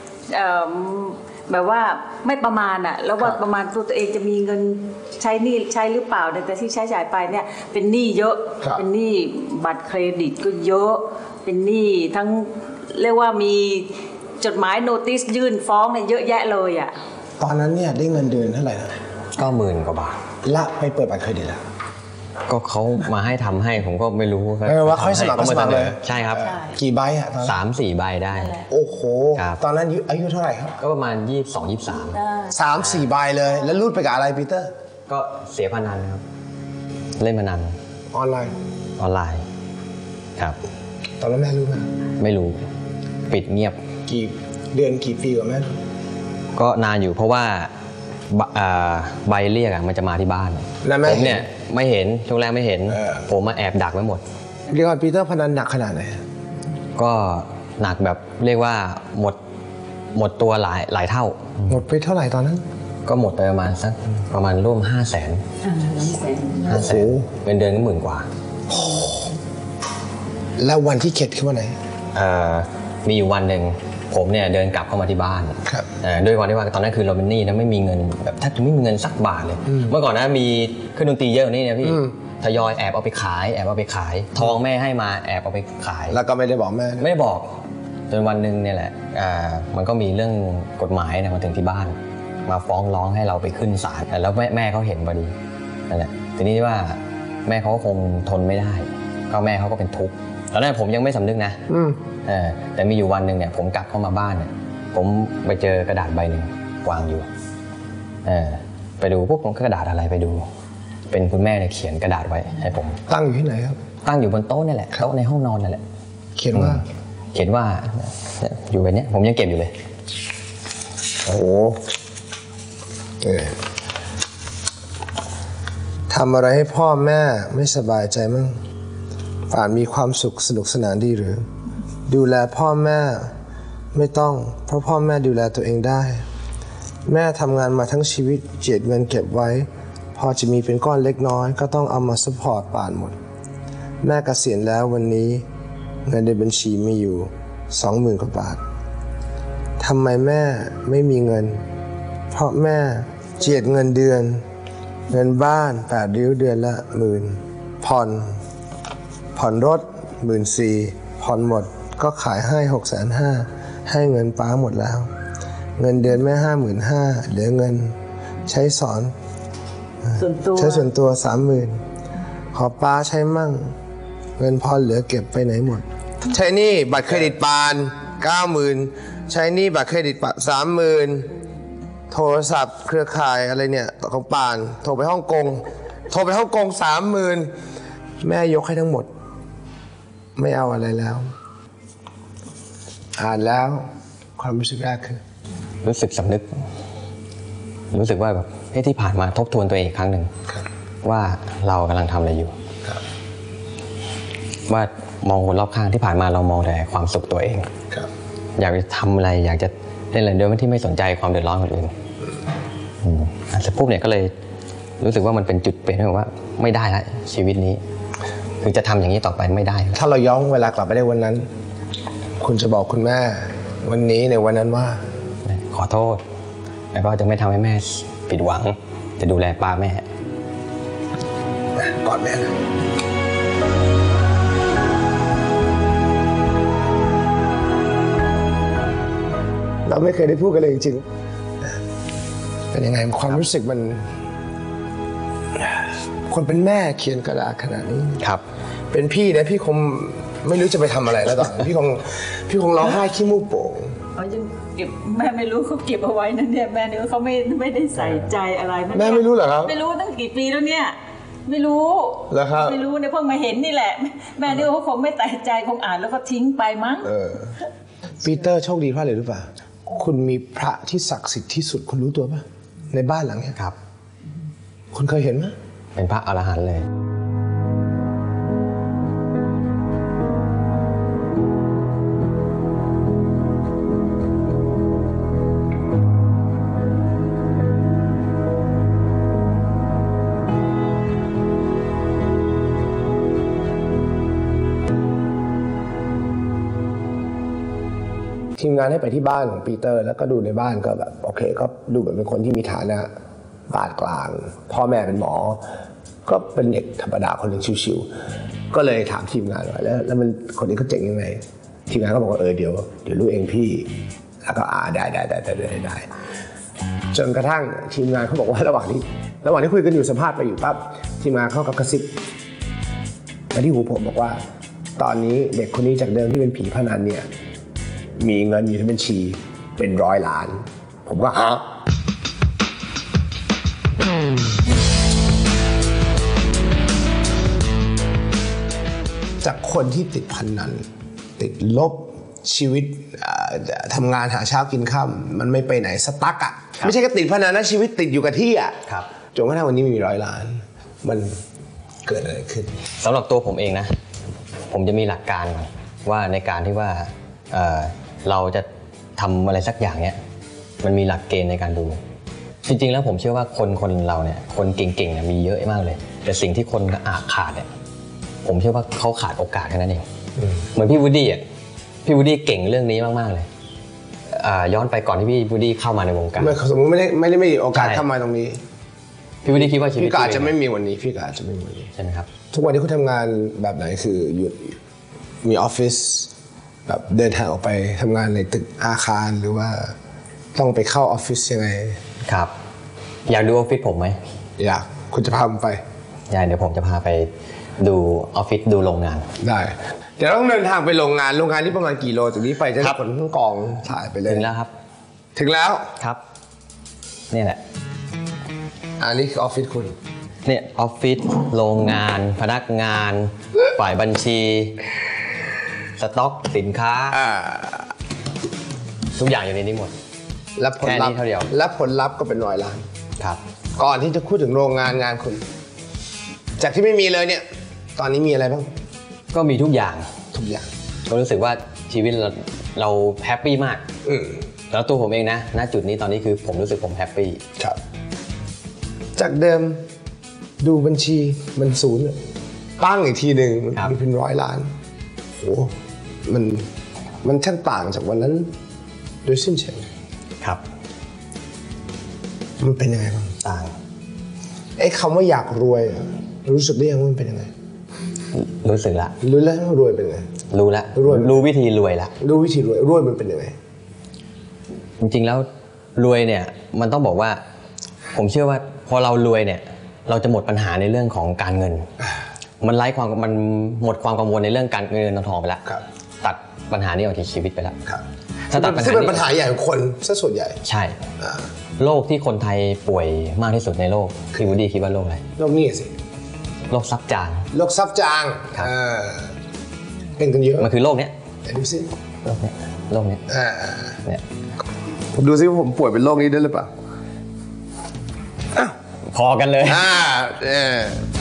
Speaker 5: แบบว่าไม่ประมาณอ่ะแล้วว่าประมาณตัวตัวเองจะมีเงินใช้หนี้ใช้หรือเปล่าแต่ที่ใช้จ่ายไปเนี่ยเป็นหนี้เยอะเป็นหนี้บัตรเครดิตก็เยอะเป็นหนี้ทั้งเรียกว่ามีจดหมายโนติสยื่นฟ้องเนี่ยเยอะแยะเลยอ่ะ
Speaker 2: ตอนนั้นเนี่ยได้เงินเดือนเท่าไหร่นะ
Speaker 3: ก็หมื่นกว่าบาท
Speaker 2: ละไปเปิดบัตรเครดิตแล้ว
Speaker 3: ก็เขามาให้ทำให้ผมก็ไม่รู้
Speaker 2: ว่าเขาสมัครก็สมัครเลย
Speaker 3: ใช่ครับ
Speaker 2: กี่ใบอะ
Speaker 3: สามสี่ใบได้
Speaker 2: โอ้โหตอนนั้นอายุเท่าไหร่ครับ
Speaker 3: ก็ประมาณยี่สิบสองยี่สิบสาม
Speaker 2: สามสี่ใบเลยแล้วรูดไปกับอะไรปีเตอร์
Speaker 3: ก็เสียพนันครับเล่นพนัน
Speaker 2: ออนไลน์
Speaker 3: ออนไลน์ครับ
Speaker 2: ตอนนั้นแม่รู้ไหม
Speaker 3: ไม่รู้ปิดเงียบ
Speaker 2: กี่เดือนกี่ปีกว่าแม่
Speaker 3: ก็นานอยู่เพราะว่าใบเรียกมันจะมาที่บ้านผมเนี่ยไม่เห็นช่วงแรกไม่เห็นผมมาแอบดักไว้หมด
Speaker 2: เรียกว่าปีเตอร์พนันหนักขนาดไหน
Speaker 3: ก็หนักแบบเรียกว่าหมดหมดตัวหลายหลายเท่า
Speaker 2: หมดไปเท่าไหร่ตอนนั้น
Speaker 3: ก็หมดไปประมาณสักประมาณร่วมห้าแสนห้าแสนเป็นเดือนก็หมื่นกว่า
Speaker 2: แล้ววันที่เข็ดคือวันไหน
Speaker 3: มีอยู่วันหนึ่งผมเนี่ยเดินกลับเข้ามาที่บ้านด้วยความที่ว่าตอนนั้นคือเราเป็นหนี้นะไม่มีเงินแบบแทบจะไม่มีเงินสักบาทเลยเมื่อก่อนนะมีเครื่องดนตรีเยอะกว่านี้นะพี่ทยอยแอบเอาไปขายแอบเอาไปขายทองแม่ให้มาแอบเอาไปขาย
Speaker 2: แล้วก็ไม่ได้บอกแม่
Speaker 3: ไม่ได้บอกจนวันหนึ่งเนี่ยแหละมันก็มีเรื่องกฎหมายมาถึงที่บ้านมาฟ้องร้องให้เราไปขึ้นศาลแล้วแม่แม่เขาเห็นพอดีนั่นแหละทีนี้ว่าแม่เขาก็คงทนไม่ได้ก็แม่เขาก็เป็นทุกข์ตอนนั้นผมยังไม่สำนึกนะเออแต่มีอยู่วันหนึ่งเนี่ยผมกลับเข้ามาบ้านเนี่ยผมไปเจอกระดาษใบหนึ่งวางอยู่เออไปดูปุ๊บผมก็กระดาษอะไรไปดูเป็นคุณแม่เนี่ยเขียนกระดาษไว้ให้ผม
Speaker 2: ตั้งอยู่ที่ไหนครับ
Speaker 3: ตั้งอยู่บนโต๊ะนี่แหละโต๊ะในห้องนอนนั่นแหละ
Speaker 2: เขียนว่า
Speaker 3: เขียนว่าอยู่แบบนี้ผมยังเก็บอยู่เลย
Speaker 2: โอ้โหทำอะไรให้พ่อแม่ไม่สบายใจมั้งป่านมีความสุขสนุกสนานดีหรือดูแลพ่อแม่ไม่ต้องเพราะพ่อแม่ดูแลตัวเองได้แม่ทำงานมาทั้งชีวิตเจียดเงินเก็บไว้พอจะมีเป็นก้อนเล็กน้อยก็ต้องเอามาซัพพอร์ตป่านหมดแม่เกษียณแล้ววันนี้เงินในบัญชีมีอยู่สองหมื่นกว่าบาททำไมแม่ไม่มีเงินเพราะแม่เจียดเงินเดือนเงินบ้านแปดริ้วเดือนละหมื่นผ่อนผ่อนรถหมื่นสี่ผ่อนหมดก็ขายให้หกแสนห้าให้เงินป้าหมดแล้วเงินเดือนแม่ห้าหมื่นห้าเหลือเงินใช้สอนใช้ส่วนตัวสามหมื่นขอป้าใช้มั่งเงินพอเหลือเก็บไปไหนหมดใช้หนี้บัตรเครดิตปานเก้าหมื่นใช้หนี้บัตรเครดิตปานสามหมื่นโทรศัพท์เครือข่ายอะไรเนี่ยของปานโทรไปฮ่องกงโทรไปฮ่องกงสามหมื่นแม่ยกให้ทั้งหมดไม่เอาอะไรแล้วอ่านแล้วความรู้สึกแรกคือ
Speaker 3: รู้สึกสำนึกรู้สึกว่าแบบที่ผ่านมาทบทวนตัวเองอีกครั้งหนึ่งว่าเรากำลังทำอะไรอยู่ว่ามองคนรอบข้างที่ผ่านมาเรามองแต่ความสุขตัวเองอยากจะทำอะไรอยากจะเล่นอะไรโดยที่ไม่สนใจความเดือดร้อนคนอื่นเสร็จปุ๊บเนี่ยก็เลยรู้สึกว่ามันเป็นจุดเปลี่ยนที่ว่าไม่ได้ละชีวิตนี้คือจะทำอย่างนี้ต่อไปไม่ได้
Speaker 2: ถ้าเราย้อนเวลากลับไปได้วันนั้นคุณจะบอกคุณแม่วันนี้ในวันนั้นว่า
Speaker 3: ขอโทษแล้วก็จะไม่ทำให้แม่ผิดหวังจะดูแลป้าแม่
Speaker 2: กอดแม่นะเราไม่เคยได้พูดกันเลยจริงๆเป็นยังไงความรู้สึกมันคนเป็นแม่เขียนกระดาษขนาดนี้
Speaker 3: ครับ
Speaker 2: เป็นพี่นะพี่คงไม่รู้จะไปทำอะไรแล้วตอนพี่คงพี่คงร้องไห้ขี้มูกโป่ง
Speaker 5: อ๋อยังเก็บแม่ไม่รู้เขาเก็บเอาไว้นั่นเนี่ยแม่นึกว่าเขาไม่ไม่ได้ใส่ใจอะไร
Speaker 2: แม่ไม่รู้เหรอครับ
Speaker 5: ไม่รู้ตั้งกี่ปีแล้วเนี่ยไม่รู้
Speaker 2: เหรอครับ
Speaker 5: ไม่รู้เนี่ยเพิ่งมาเห็นนี่แหละแม่นึกว่าเขาคงไม่ใส่ใจคงอ่านแล้วก็ทิ้งไปมั้ง
Speaker 2: เออปีเตอร์โชคดีเพราะอะไรรู้ป่ะคุณมีพระที่ศักดิ์สิทธิ์ที่สุดคุณรู้ตัวป่ะในบ้านหลังนี้
Speaker 3: ครับ
Speaker 2: คุณเคยเห็นไหม
Speaker 3: เป็นพระอรหันต์เลย
Speaker 2: ทีมงานให้ไปที่บ้านของปีเตอร์แล้วก็ดูในบ้านก็แบบโอเคก็ดูเหมือนเป็นคนที่มีฐานะปานกลางพ่อแม่เป็นหมอก็เป็นเด็กธรรมดาคนหนึ่งชิวๆก็เลยถามทีมงานว่าแล้วแล้วมันคนนี้เขาเจ๋งยังไงทีมงานก็บอกว่าเออเดี๋ยวเดี๋ยวลูกเองพี่แล้วก็อ่าได้ได้ได้ได้ได้ได้จนกระทั่งทีมงานเขาบอกว่าระหว่างที่ระหว่างที่คุยกันอยู่สัมภาษณ์ไปอยู่ปั๊บทีมงานเขาก็กระซิบมาที่หูผมบอกว่าตอนนี้เด็กคนนี้จากเดิมที่เป็นผีพนันเนี่ยมีเงินอยู่ในบัญชีเป็นร้อยล้านผมก็ฮะจากคนที่ติดพนันติดลบชีวิตทำงานหาเช้ากินค่ำมันไม่ไปไหนสตั๊กอ่ะไม่ใช่แค่ติดพนันนะชีวิตติดอยู่กับที่อ่ะจนกระทั่งวันนี้มีร้อยล้านมันเกิดอะไรขึ้น
Speaker 3: สำหรับตัวผมเองนะผมจะมีหลักการว่าในการที่ว่าเอ่อเราจะทำอะไรสักอย่างเนี้ยมันมีหลักเกณฑ์ในการดูจริงๆแล้วผมเชื่อว่าคนคนเราเนี่ยคนเก่งๆเนี่ยมีเยอะมากเลยแต่สิ่งที่คนอาจขาดเนี่ยผมเชื่อว่าเขาขาดโอกาสแค่นั้นเองเหมือนพี่วูดดี้อ่ะพี่วูดดี้เก่งเรื่องนี้มากๆเลยย้อนไปก่อนที่พี่วูดดี้เข้ามาในวงการ
Speaker 2: สมมติไม่ได้ไม่ได้มีโอกาสเข้ามาตรงนี้
Speaker 3: พี่วูดดี้คิดว่าชีวิต
Speaker 2: พี่ก็อาจจะไม่มีวันนี้พี่ก็อาจจะไม่มีวันนี้
Speaker 3: ใช่ไหมครับ
Speaker 2: ทุกวันนี้คุณทำงานแบบไหนคืออยู่มีออฟฟิศแบบเดินทางออกไปทำงานในตึกอาคารหรือว่าต้องไปเข้าออฟฟิศยังไง
Speaker 3: ครับอยากดูออฟฟิศผมไหม
Speaker 2: อยากคุณจะพาผมไป
Speaker 3: ใช่เดี๋ยวผมจะพาไปดูออฟฟิศดูโรงงาน
Speaker 2: ได้เดี๋ยวต้องเดินทางไปโรงงานโรงงานที่ประมาณกี่โลจากนี้ไปจะได้ขนทั้งกองถ่ายไปเลย
Speaker 3: ถึงแล้วครับ
Speaker 2: ถึงแล้ว
Speaker 3: ครับนี่แหละ
Speaker 2: อันนี้คือออฟฟิศคุณ
Speaker 3: เนี่ยออฟฟิศโรงงานพนักงานฝ่ายบัญชีสต็อกสินค้าทุกอย่างอยู่ในนี้หมด
Speaker 2: และผลลัพธ์และผลลัพธ์ก็เป็นร้อยล้าน
Speaker 3: ครับ
Speaker 2: ก่อนที่จะพูดถึงโรงงานงานคุณจากที่ไม่มีเลยเนี่ยตอนนี้มีอะไรบ้าง
Speaker 3: ก็มีทุกอย่าง
Speaker 2: ทุกอย่าง
Speaker 3: ก็รู้สึกว่าชีวิตเราเราแฮปปี้มากแล้วตัวผมเองนะณจุดนี้ตอนนี้คือผมรู้สึกผมแฮปปี้
Speaker 2: ครับจากเดิมดูบัญชีมันศูนย์ปั้งอีกทีหนึ่งมันเป็นร้อยล้านโอ้มันมันช่างต่างจากวันนั้นโดยสิ้นเชิง
Speaker 3: ครับ
Speaker 2: มันเป็นยังไงบ้าง
Speaker 3: ต่าง
Speaker 2: ไอ้คำว่าอยากรวยรู้สึกได้ยังว่ามันเป็นยังไง
Speaker 3: รู้สึกละ
Speaker 2: รู้แล้วรวยเป็นไง
Speaker 3: รู้ละรู้วิธีรวยละ
Speaker 2: รู้วิธีรวยรวยมันเป็นยังไง
Speaker 3: จริงๆแล้วรวยเนี่ยมันต้องบอกว่าผมเชื่อว่าพอเรารวยเนี่ยเราจะหมดปัญหาในเรื่องของการเงินมันไร้ความมันหมดความกังวลในเรื่องการเงินทองไปแล้วตัดปัญหานี้ออกจากชีวิตไปแล้ว
Speaker 2: ถ้าตัดปัญหาเป็นปัญหาใหญ่ของคนซะส่วนใหญ่
Speaker 3: ใช่โรคที่คนไทยป่วยมากที่สุดในโลกคือวูดดี้คิดว่าโรคอะไร
Speaker 2: โรคนี้สิ
Speaker 3: โรคซับจาง
Speaker 2: โรคซับจางเป็นกันเยอะ
Speaker 3: มันคือโรคเนี้ย
Speaker 2: ดูสิ
Speaker 3: โรคเนี้ยโรคเนี้ยเนี่ย
Speaker 2: ผมดูซิว่าผมป่วยเป็นโรคนี้ได้หรือเปล่า
Speaker 3: พอกันเลย
Speaker 2: อ่าเออ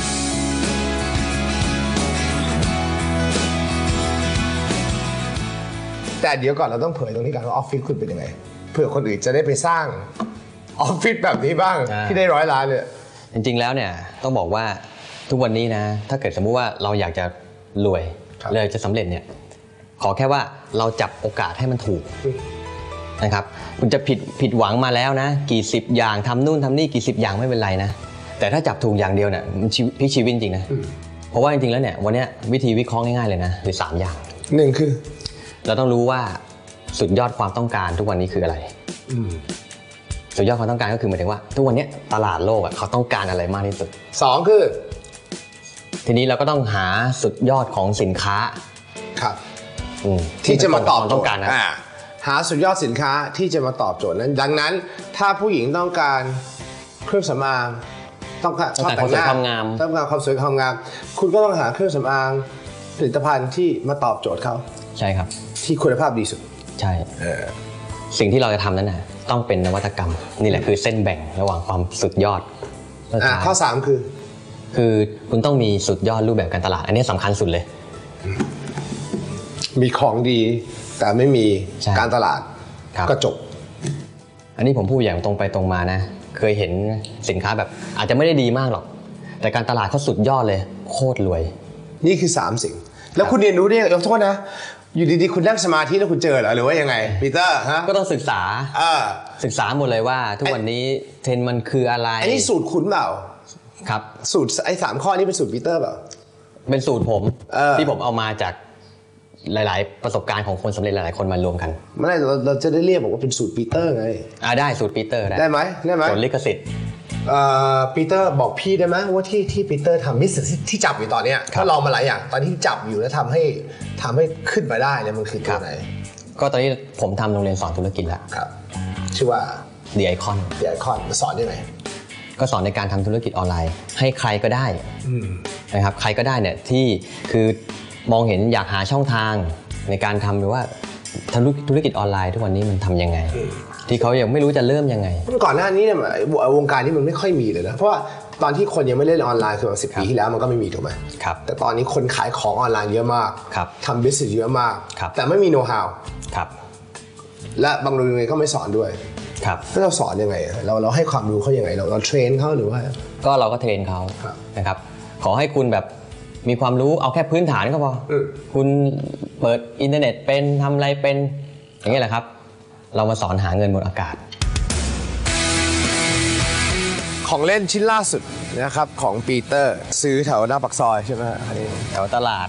Speaker 2: แต่เดี๋ยวก่อนเราต้องเผยตรงนี้ก่อนว่าออฟฟิศคุณเป็นยังไงเผื่อคนอื่นจะได้ไปสร้างออฟฟิศแบบนี้บ้างที่ได้ร้อยล้านเนี่ย
Speaker 3: จริงๆแล้วเนี่ยต้องบอกว่าทุกวันนี้นะถ้าเกิดสมมุติว่าเราอยากจะรวยเลยจะสำเร็จเนี่ยขอแค่ว่าเราจับโอกาสให้มันถูกนะครับคุณจะผิดผิดหวังมาแล้วนะกี่สิบอย่างทำนู่นทำนี่กี่สิบอย่างไม่เป็นไรนะแต่ถ้าจับถูกอย่างเดียวเนี่ยมันพลิกชีวิตจริงนะเพราะว่าจริงๆแล้วเนี่ยวันนี้วิธีวิเคราะห์ง่ายๆเลยนะคือสามอย่าง
Speaker 2: หนึ่งคือ
Speaker 3: เราต้องรู้ว่าสุดยอดความต้องการทุกวันนี้คืออะไรสุดยอดความต้องการก็คือหมายถึงว่าทุกวันนี้ตลาดโลกอ่ะเขาต้องการอะไรมากที่สุด
Speaker 2: สองคือ
Speaker 3: ทีนี้เราก็ต้องหาสุดยอดของสินค้า
Speaker 2: ครับที่จะมาตอบต้องการนะหาสุดยอดสินค้าที่จะมาตอบโจทย์นั้นดังนั้นถ้าผู้หญิงต้องการเครื่องสำอางต้องการ
Speaker 3: ชอบแต่งหน้า
Speaker 2: ต้องการความสวยความงามคุณก็ต้องหาเครื่องสำอางผลิตภัณฑ์ที่มาตอบโจทย์เขา
Speaker 3: ใช่ครับ
Speaker 2: ที่คุณภาพดีสุด
Speaker 3: ใช่สิ่งที่เราจะทำนั้นนะต้องเป็นนวัตกรรมนี่แหละคือเส้นแบ่งระหว่างความสุดยอด
Speaker 2: ข้อสามคือ
Speaker 3: คือคุณต้องมีสุดยอดรูปแบบการตลาดอันนี้สำคัญสุดเลย
Speaker 2: มีของดีแต่ไม่มีการตลาดก็จบ
Speaker 3: อันนี้ผมพูดอย่างตรงไปตรงมานะเคยเห็นสินค้าแบบอาจจะไม่ได้ดีมากหรอกแต่การตลาดเขาสุดยอดเลยโคตรรวย
Speaker 2: นี่คือสามสิ่งแล้วคุณเรียนรู้ได้ขอโทษนะอยู่ดีๆคุณนั่งสมาธิแล้วคุณเจอเหรอหรือว่ายังไงปีเตอร์ฮะ
Speaker 3: ก็ต้องศึกษาศึกษาหมดเลยว่าทุกวันนี้เทรนด์มันคืออะไร
Speaker 2: อันนี้สูตรคุณเปล่า
Speaker 3: ครับ
Speaker 2: สูตรไอ้สามข้อนี้เป็นสูตรปีเตอร์เปล่า
Speaker 3: เป็นสูตรผมที่ผมเอามาจากหลายๆประสบการณ์ของคนสำเร็จหลายๆคนมารวมกัน
Speaker 2: ไม่ได้เราเราจะได้เรียกบอกว่าเป็นสูตรปีเตอร์ไง
Speaker 3: อ่าได้สูตรปีเตอร์ได้
Speaker 2: ได้ไหมได้ไหม
Speaker 3: ส่วนลิขสิทธิ์
Speaker 2: ปีเตอร์บอกพี่ได้ไหมว่าที่ที่ปีเตอร์ทำมิสเตอร์ที่จับอยู่ตอนนี้ถ้าลองมาหลายอย่างตอนที่จับอยู่แล้วทำให้ทำให้ขึ้นมาได้เนี่ยมันคือตัวไหน
Speaker 3: ก็ตอนนี้ผมทำโรงเรียนสอนธุรกิจแล้ว
Speaker 2: ครับชื่อว่า
Speaker 3: The Icon
Speaker 2: The Icon สอนยังไง
Speaker 3: ก็สอนในการทำธุรกิจออนไลน์ให้ใครก็ได้นะครับใครก็ได้เนี่ยที่คือมองเห็นอยากหาช่องทางในการทำหรือว่าธุรกิจออนไลน์ทุกวันนี้มันทำยังไงที่เขายังไม่รู้จะเริ่มยังไง
Speaker 2: ก่อนหน้านี้เนี่ยวงการนี้มันไม่ค่อยมีเลยนะเพราะว่าตอนที่คนยังไม่เล่นออนไลน์คือสิบปีที่แล้วมันก็ไม่มีถูกไหม
Speaker 3: ครับ
Speaker 2: แต่ตอนนี้คนขายของออนไลน์เยอะมากทำบิสเนสเยอะมากแต่ไม่มีโน้ตฮาวและบางโรงเรียนก็ไม่สอนด้วยแล้วเราสอนยังไงเราเราให้ความรู้เขายังไงเราเราเทรนเขาหรือว่า
Speaker 3: ก็เราก็เทรนเขานะครับขอให้คุณแบบมีความรู้เอาแค่พื้นฐานก็พอคุณเปิดอินเทอร์เน็ตเป็นทำอะไรเป็นอย่างนี้แหละครับเรามาสอนหาเงินบนอากาศ
Speaker 2: ของเล่นชิ้นล่าสุดนะครับของปีเตอร์ซื้อแถวหน้าปากซอยใช่ไหมอันนี้
Speaker 3: แถวตลาด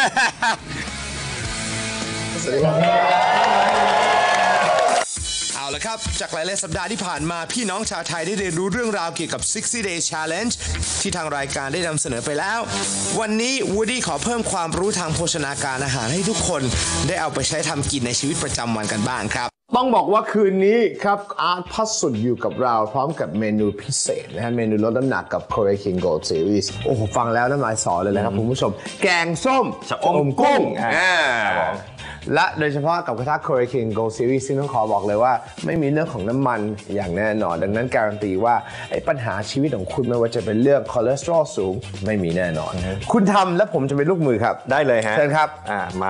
Speaker 2: สวัสดีครับเอาละละครับจากหลายๆสัปดาห์ที่ผ่านมาพี่น้องชาวไทยได้เรียนรู้เรื่องราวเกี่ยวกับ sixty day challenge ที่ทางรายการได้นำเสนอไปแล้ววันนี้ Woody ขอเพิ่มความรู้ทางโภชนาการอาหารให้ทุกคนได้เอาไปใช้ทำกินในชีวิตประจำวันกันบ้างครับต้องบอกว่าคืนนี้ครับอาร์ตพัสสุดอยู่กับเราพร้อมกับเมนูพิเศษนะฮะเมนูลดน้ำหนักกับ Korea King Gold Series โอ้โหฟังแล้วน้ำลายสอเลยนะครับคุณผู้ชมแกงส้ม
Speaker 6: ชะอมกุ้ง
Speaker 2: อ่าและโดยเฉพาะกับกระทะ Korea King Gold Series ซึ่งต้องขอบอกเลยว่าไม่มีเรื่องของน้ำมันอย่างแน่นอนดังนั้นการันตีว่าไอ้ปัญหาชีวิตของคุณไม่ว่าจะเป็นเรื่องคอเลสเตอรอลสูงไม่มีแน่นอนคุณทำและผมจะเป็นลูกมือครับ
Speaker 6: ได้เลยฮะ
Speaker 2: เชิญครับ
Speaker 6: อ่ามา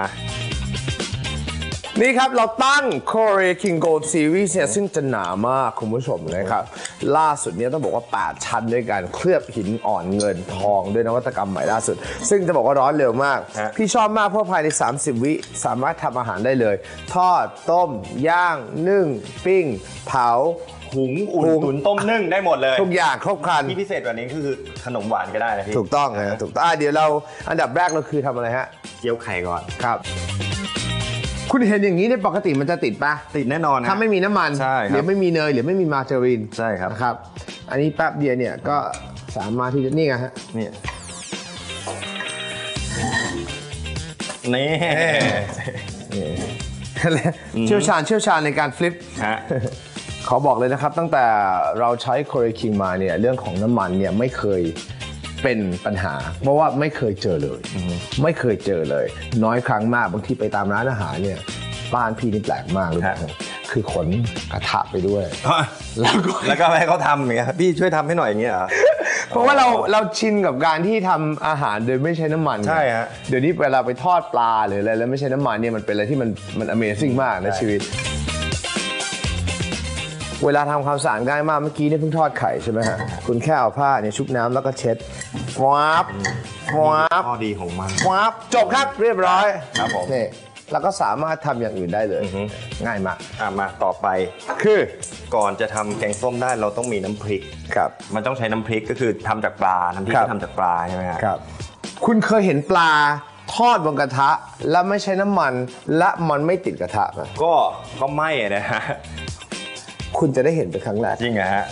Speaker 2: นี่ครับเราตั้ง Korea King Gold Series เนี่ยซึ่งจะหนามากคุณผู้ชมนะครับล่าสุดเนี่ยต้องบอกว่าแปดชั้นด้วยกันเคลือบหินอ่อนเงินทองด้วยนวัตกรรมใหม่ล่าสุดซึ่งจะบอกว่าร้อนเร็วมากพี่ชอบมากเพราะภายในสามสิบวิสามารถทำอาหารได้เลยทอดต้มย่างนึ่งปิ้งเผา
Speaker 6: หุงอุ่นตุ๋นต้มนึ่งได้หมดเลย
Speaker 2: ทุกอย่างครบครัน
Speaker 6: ที่พิเศษกว่านี้คือขนมหวานก็ได้นะพี่
Speaker 2: ถูกต้องนะถูกต้องเดี๋ยวเราอันดับแรกเราคือทำอะไรฮะ
Speaker 6: เจียวไข่ก่อน
Speaker 2: ครับคุณเห็นอย่างนี้ในปกติมันจะติดปะ
Speaker 6: ติดแน่นอน
Speaker 2: ถ้าไม่มีน้ำมัน
Speaker 6: ใช่
Speaker 2: หรือไม่มีเนยหรือไม่มีมาร์การีน
Speaker 6: ใช่ครับ
Speaker 2: นะครับอันนี้แป๊บเดียวเนี่ยก็สามารถที่จะนี่ไงฮะ
Speaker 6: นี่นี่
Speaker 2: เชี่ยวชาญเชี่ยวชาญในการฟลิปขอบอกเลยนะครับตั้งแต่เราใช้ Korea King มาเนี่ยเรื่องของน้ำมันเนี่ยไม่เคยเป็นปัญหาเพราะว่าไม่เคยเจอเลยไม่เคยเจอเลยน้อยครั้งมากบางทีไปตามร้านอาหารเนี่ยบ้านพี่นี่แปลกมากเลยคือขนกระทะไปด้วย
Speaker 6: แล้วก็แล้วก็ให้เขาทำอย่างเงี้ยพี่ช่วยทำให้หน่อยอย่างเงี้ย
Speaker 2: เพราะว่าเราเราชินกับการที่ทำอาหารโดยไม่ใช้น้ำมัน
Speaker 6: ใช่ฮะ
Speaker 2: เดี๋ยวนี้เวลาไปทอดปลาหรืออะไรแล้วไม่ใช้น้ำมันเนี่ยมันเป็นอะไรที่มันมัน Amazing มากในชีวิตเวลาทำความสะอาดง่ายมากเมื่อกี้เนี่ยเพิ่งทอดไข่ใช่ไหมฮะคุณแค่เอาผ้าเนี่ยชุบน้ำแล้วก็เช็ดฟวับฟวับ
Speaker 6: ข้อดีของมัน
Speaker 2: ฟวับจบครับเรียบร้อย
Speaker 6: ครับผม
Speaker 2: นี่แล้วก็สามารถทำอย่างอื่นได้เลยง่ายมาก
Speaker 6: อ่ะมาต่อไป
Speaker 2: คือ
Speaker 6: ก่อนจะทำแกงส้มได้เราต้องมีน้ำพริก
Speaker 2: ครับ
Speaker 6: มันต้องใช้น้ำพริกก็คือทำจากปลาน้ำพริกก็ทำจากปลาใช่ไหม
Speaker 2: ครับคุณเคยเห็นปลาทอดบนกระทะแล้วไม่ใช้น้ำมันและมันไม่ติดกระทะไหม
Speaker 6: ก็ก็ไม่นะฮะ
Speaker 2: คุณจะได้เห็นเป็นครั้งแรก
Speaker 6: จริงเหรอฮะ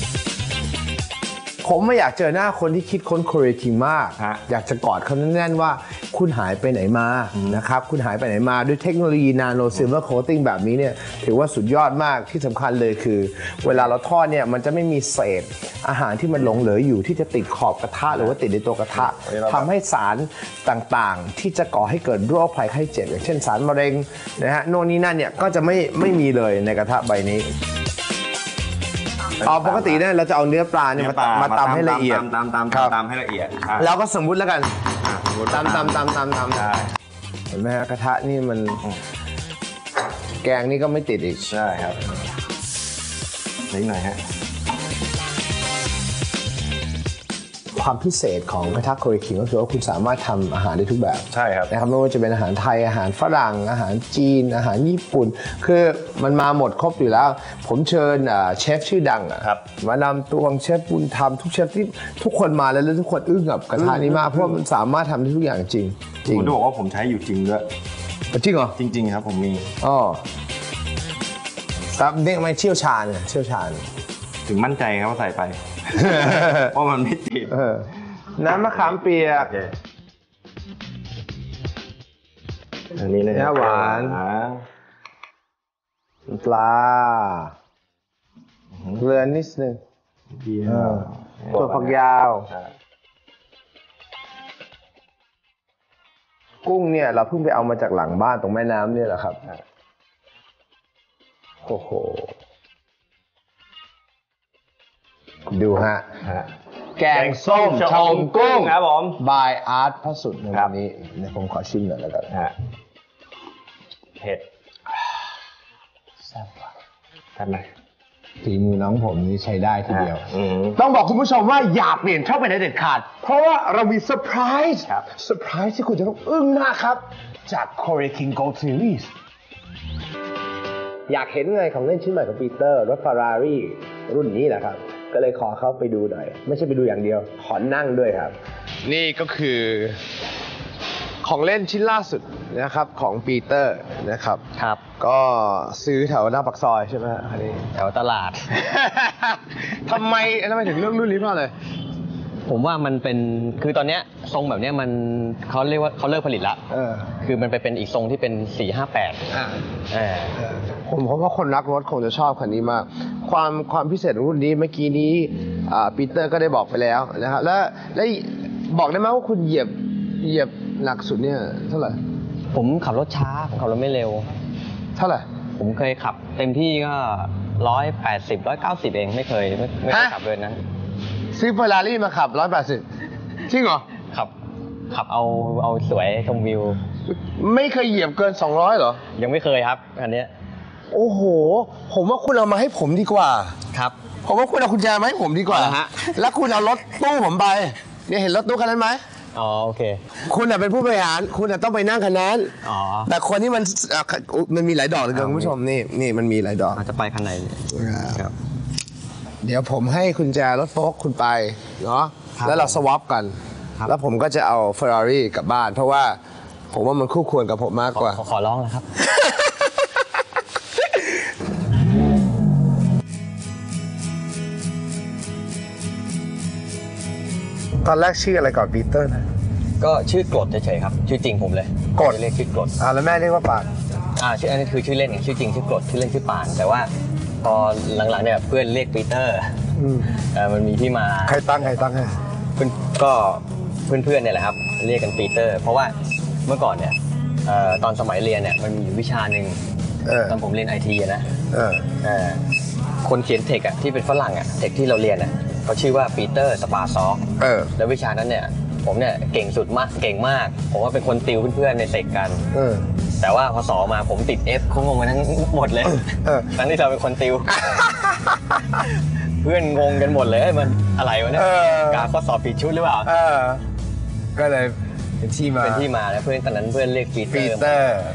Speaker 2: ผมไม่อยากเจอหน้าคนที่คิดค้น Korea King มากอยากจะกอดเขาแน่นๆว่าคุณหายไปไหนมานะครับคุณหายไปไหนมาด้วยเทคโนโลยีนาโนซิลเวอร์โคตติ้งแบบนี้เนี่ยถือว่าสุดยอดมากที่สำคัญเลยคือเวลาเราทอดเนี่ยมันจะไม่มีเศษอาหารที่มันหลงเหลืออยู่ที่จะติดขอบกระทะหรือว่าติดในตัวกระทะทำให้สารต่างๆที่จะก่อให้เกิดโรคภัยไข้เจ็บอย่างเช่นสารมะเร็งนะฮะโน่นนี่นั่นเนี่ยก็จะไม่ไม่มีเลยในกระทะใบนี้อ๋อปกติเนี่ยเราจะเอาเนื้อปลาเนี่ยมามาตำให้ละเอียด
Speaker 6: ตำตำตำให้ละเอียด
Speaker 2: แล้วก็สมมุติแล้วกันตำตำตำตำตำเห็นไหมฮะกระทะนี่มันแกงนี่ก็ไม่ติดอีก
Speaker 6: ใช่ครับนิดหน่อยฮะ
Speaker 2: ความพิเศษของกระทะ Korea King ก็คือว่าคุณสามารถทำอาหารได้ทุกแบบ
Speaker 6: ใช่ครับ
Speaker 2: นะครับไม่ว่าจะเป็นอาหารไทยอาหารฝรั่งอาหารจีนอาหารญี่ปุ่นคือมันมาหมดครบอยู่แล้วผมเชิญเชฟชื่อดังมานำตวงเชฟบุญธรรมทุกเชฟที่ทุกคนมาแล้วแล้วทุกคนอึ้งกับกระทะนี้มากเพราะมันสามารถทำได้ทุกอย่างจริง
Speaker 6: จริงผมต้องบอกว่าผมใช้อยู่จริงด้วย
Speaker 2: จริงเหรอ
Speaker 6: จริงๆครับผมมี
Speaker 2: อ๋อครับเนี่ยไม่เชี่ยวชาญเนี่ยเชี่ยวชาญ
Speaker 6: ถึงมั่นใจครับว่าใส่ไปเพราะมันไม่ติด
Speaker 2: น้ำมะขามเปียก
Speaker 6: อันนี้เลย
Speaker 2: น้ำหวานปลาเกลือนิดนึงตัวฝักยาวกุ้งเนี่ยเราเพิ่งไปเอามาจากหลังบ้านตรงแม่น้ำเนี่ยแหละครับโอ้โหดูฮะแกงส้มชมกุ้ง
Speaker 6: ครับผม
Speaker 2: บายอาร์ตพระสุดในวันนี้เดี๋ยวผมขอชิมหน่อยแล้วกัน
Speaker 6: เผ็ด
Speaker 2: แซ่บว่ะ
Speaker 6: ทำไม
Speaker 2: ฝีมือน้องผมนี่ใช้ได้ทีเดียวต้องบอกคุณผู้ชมว่าอย่าเปลี่ยนช่องไปไหนเด็ดขาดเพราะว่าเรามีเซอร์ไพรส์เซอร์ไพรส์ที่คุณจะต้องอึ้งมากครับจาก Korea King Gold Series อยากเห็นไงของเล่นชิ้นใหม่ของปีเตอร์รถ Ferrari รุ่นนี้แหละครับก็เลยขอเขาไปดูหน่อยไม่ใช่ไปดูอย่างเดียวขอนั่งด้วยครับนี่ก็คือของเล่นชิ้นล่าสุดนะครับของปีเตอร์นะครับ
Speaker 3: ครับ
Speaker 2: ก็ซื้อแถวหน้าปากซอยใช่ไหมอันนี้
Speaker 3: แถวตลาด
Speaker 2: ทำไมทำไมถึงเลือกรุ่นนี้เพราะอะไร
Speaker 3: ผมว่ามันเป็นคือตอนเนี้ยทรงแบบเนี้ยมันเขาเรียกว่าเขาเลิกผลิตละ
Speaker 2: เออ
Speaker 3: คือมันไปเป็นอีกทรงที่เป็นสี่ห้าแปด
Speaker 2: อ่า
Speaker 3: เออ
Speaker 2: ผมผมว่าคนรักรถคงจะชอบคันนี้มาก ความความพิเศษของรุ่นนี้เมื่อกี้นี้อ่าปีเตอร์ก็ได้บอกไปแล้วนะครับแล้วแล้วบอกได้ไหมว่าคุณเหยียบเหยียบหนักสุดเนี่ยเท่าไหร่
Speaker 3: ผมขับรถช้าผมขับรถไม่เร็ว
Speaker 2: เท่าไหร่
Speaker 3: ผมเคยขับเต็มที่ก็ร้อยแปดสิบร้อยเก้าสิบเองไม่เคยไม่ไม่เคย
Speaker 2: ฮะ
Speaker 3: ขับเลยนั้น
Speaker 2: ซื้อเฟอร์รารี่มาขับร้อยแปดสิบจริงเหรอ
Speaker 3: ขับขับเอาเอาสวยชมวิว
Speaker 2: ไม่เคยเหยียบเกินสองร้อยเหรอ
Speaker 3: ยังไม่เคยครับอันเนี้ย
Speaker 2: โอ้โห ผมว่าคุณเอามาให้ผมดีกว่า
Speaker 3: ครับ
Speaker 2: ผมว่าคุณเอากุญแจมาให้ผมดีกว่า
Speaker 3: เอาละฮะ
Speaker 2: แล้วคุณเอารถตู้ผมไปเนี่ยเห็นรถตู้คันนั้นไหม
Speaker 3: อ๋อโอเค
Speaker 2: คุณน่ะเป็นผู้บริหารคุณน่ะต้องไปนั่งคันนั้น
Speaker 3: อ๋อ
Speaker 2: แต่คนที่มันอ่ะมันมีหลายดอกเลยคุณผู้ชมนี่นี่มันมีหลายดอก
Speaker 3: อาจจะไปคันไหนครับ
Speaker 2: เดี๋ยวผมให้คุณแจรถโฟล์คคุณไปเนาะ
Speaker 3: ครับ
Speaker 2: แล้วเราสวอปกัน
Speaker 3: ครับ
Speaker 2: แล้วผมก็จะเอาเฟอร์รารี่กลับบ้าน เพราะว่าผมว่ามันคู่ควรกับผมมาก
Speaker 3: ขอก
Speaker 2: ว่า
Speaker 3: ขอขอร้องแล้วครับ
Speaker 2: ตอนแรกชื่ออะไรก่อนปีเตอร์นะ
Speaker 3: ก็ชื่อกรดเฉยๆครับชื่อจริงผมเลย
Speaker 2: กรด
Speaker 3: จะเรียกชื่อกรด
Speaker 2: อ่าแล้วแม่เรียกว่าปาน
Speaker 3: อ่าชื่ออันนี้คือชื่อเล่นไงชื่อจริงชื่อกรดชื่อเล่นชื่อป่าน แต่ว่าพอหลังๆเนี่ยเพื่อนเรียกปีเตอร์
Speaker 2: อืม
Speaker 3: เออมันมีที่มา
Speaker 2: ใครตั้งใครตั้งให้
Speaker 3: เพื่อนก็เพื่อนๆเนี่ยแหละครับเรียกกันปีเตอร์ เพราะว่าเมื่อก่อนเนี่ยเอ่อตอนสมัยเรียนเนี่ยมันมีอยู่วิชาหนึ่ง
Speaker 2: เออ
Speaker 3: ตอนผมเรียนไอทีนะ
Speaker 2: เออ
Speaker 3: เออคนเขียนเทคอะที่เป็นฝรั่งอะเทคที่เราเรียนอะเขาชื่อว่าปีเตอร์สปาซอก
Speaker 2: เออ
Speaker 3: แล้ววิชานั้นเนี่ยผมเนี่ยเก่งสุดมากเก่งมาก ผมว่าเป็นคนติวเพื่อนๆในเทคกัน
Speaker 2: เออ
Speaker 3: แต่ว่าพอสอมาผมติด F เขางงกันทั้งหมดเลย
Speaker 2: เออ
Speaker 3: ทั้งที่เราเป็นคนติว เพื่อนงงกันหมดเลยเอ้ยมันอะไรวะเนี่ย
Speaker 2: เออ
Speaker 3: การข้อสอบผิดชุดหรือเปล่า
Speaker 2: เออ ก็เลยเป็นที่มา
Speaker 3: เป็นที่มาแล้วเพื่อนตอนนั้นเพื่อนเรียกปีเตอ
Speaker 2: ปี
Speaker 3: ร์
Speaker 2: เตอร์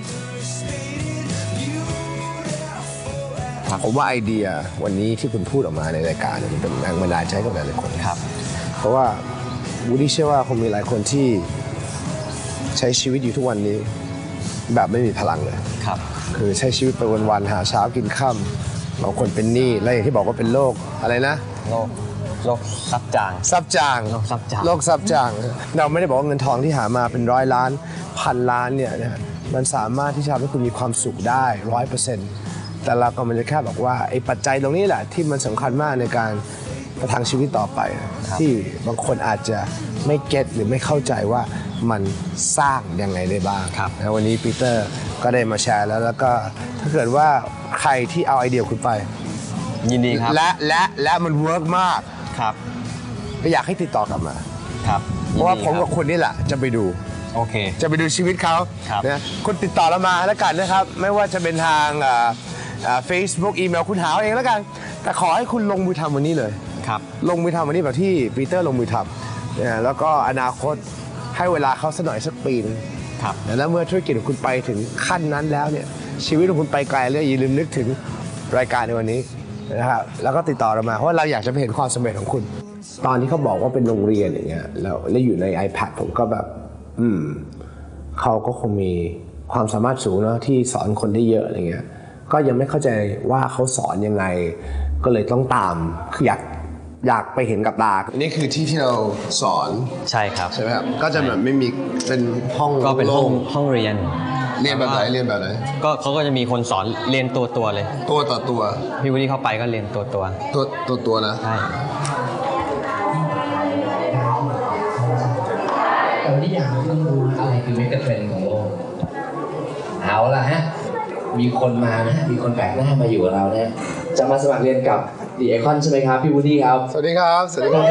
Speaker 2: ผมว่าไอเดียวันนี้ที่คุณพูดออกมาในรายการเนี่ยมันเป็นแรงบันดาลใจกับหลายๆคน
Speaker 3: ครับ
Speaker 2: เพราะว่าวูดดี้เชื่อว่าคงมีหลายคนที่ใช้ชีวิตอยู่ทุกวันนี้ แบบไม่มีพลังเลย
Speaker 3: ครับ
Speaker 2: คือใช้ชีวิตไปวันๆหาเช้ากินค่ำบางคนเป็นหนี้และอย่างที่บอกว่าเป็นโรคอะไรนะ
Speaker 3: โลกโลกซับจาง
Speaker 2: ซับจาง
Speaker 3: โรคซับจาง
Speaker 2: โรคซับจางเราไม่ได้บอกว่าเงินทองที่หามาเป็นร้อยล้านพันล้านเนี่ยนะมันสามารถที่จะทำให้คุณมีความสุขได้ร้อยเปอร์เซ็นต์แต่เราก็มันจะแค่บอกว่าไอ้ปัจจัยตรงนี้แหละที่มันสำคัญมากในการประทังชีวิตต่อไปนะที่บางคนอาจจะไม่เก็ตหรือไม่เข้าใจว่ามันสร้างยังไงได้บ้าง
Speaker 3: ครับ
Speaker 2: นะวันนี้ปีเตอร์ก็ได้มาแชร์แล้วแล้วก็ถ้าเกิดว่าใครที่เอาไอเดียคุณไป
Speaker 3: ยินดีครับ
Speaker 2: และและและมันเวิร์กมาก
Speaker 3: ครับ
Speaker 2: ก็อยากให้ติดต่อกลับมา
Speaker 3: ครับ
Speaker 2: เพราะว่าผม
Speaker 3: ยินดี
Speaker 2: กับคุณนี่แหละจะไปดู
Speaker 3: โอเค
Speaker 2: จะไปดูชีวิตเขา
Speaker 3: ครับ
Speaker 2: นะคุณติดต่อเรามาแล้วกันนะครับ ไม่ว่าจะเป็นทางเฟซบุ๊กอีเมลคุณหาเอาเองแล้วกัน แต่ขอให้คุณลงมือทำวันนี้เลย
Speaker 3: ครับ
Speaker 2: ลงมือทำวันนี้แบบที่ปีเตอร์ลงมือทำนะแล้วก็อนาคตให้เวลาเขาสักหน่อยสักปีนึง
Speaker 3: ครับ
Speaker 2: แล้วเมื่อธุรกิจของคุณไปถึงขั้นนั้นแล้วเนี่ยชีวิตของคุณไปไกลเลยอย่าลืมนึกถึงรายการในวันนี้นะครับแล้วก็ติดต่อเรามาเพราะว่าเราอยากจะไปเห็นความสำเร็จของคุณ ตอนที่เขาบอกว่าเป็นโรงเรียนอย่างเงี้ยแล้วแล้วอยู่ใน iPad ผมก็แบบ อืมเขาก็คงมีความสามารถสูงเนาะที่สอนคนได้เยอะอะไรเงี้ยก็ยังไม่เข้าใจว่าเขาสอนยังไง ก็เลยต้องตามคืออยากอยากไปเห็นกับตานี่คือที่ที่เราสอน
Speaker 3: ใช่ครับ
Speaker 2: ใช่ไหมครับก็จะแบบไม่มีเป็นห้อง
Speaker 3: ก็เป็นห้อง
Speaker 2: โล่
Speaker 3: ห้องเรียน
Speaker 2: เรียนแบบไหนเรียนแบบไหน
Speaker 3: ก็เขาก็จะมีคนสอนเรียนตัวตัวๆเลย
Speaker 2: ตัวต่อตัว
Speaker 3: พี่วุฒิเข้าไปก็เรียนตัวตัว
Speaker 2: ตัวตัวตัวนะ
Speaker 3: ๆใช่
Speaker 7: แต่วันนี้อยากต้องรู้อะไรคือเมกะเทรนด์ของโลก เอาละฮะ มีคนมานะ มีคนแปลกหน้ามาอยู่กับเรานะจะมาสมัครเรียนกับดีไอคอนใช่ไหมครับ พี่วูดดี้ครับ
Speaker 2: สวัสดีครับสวัสดีครับ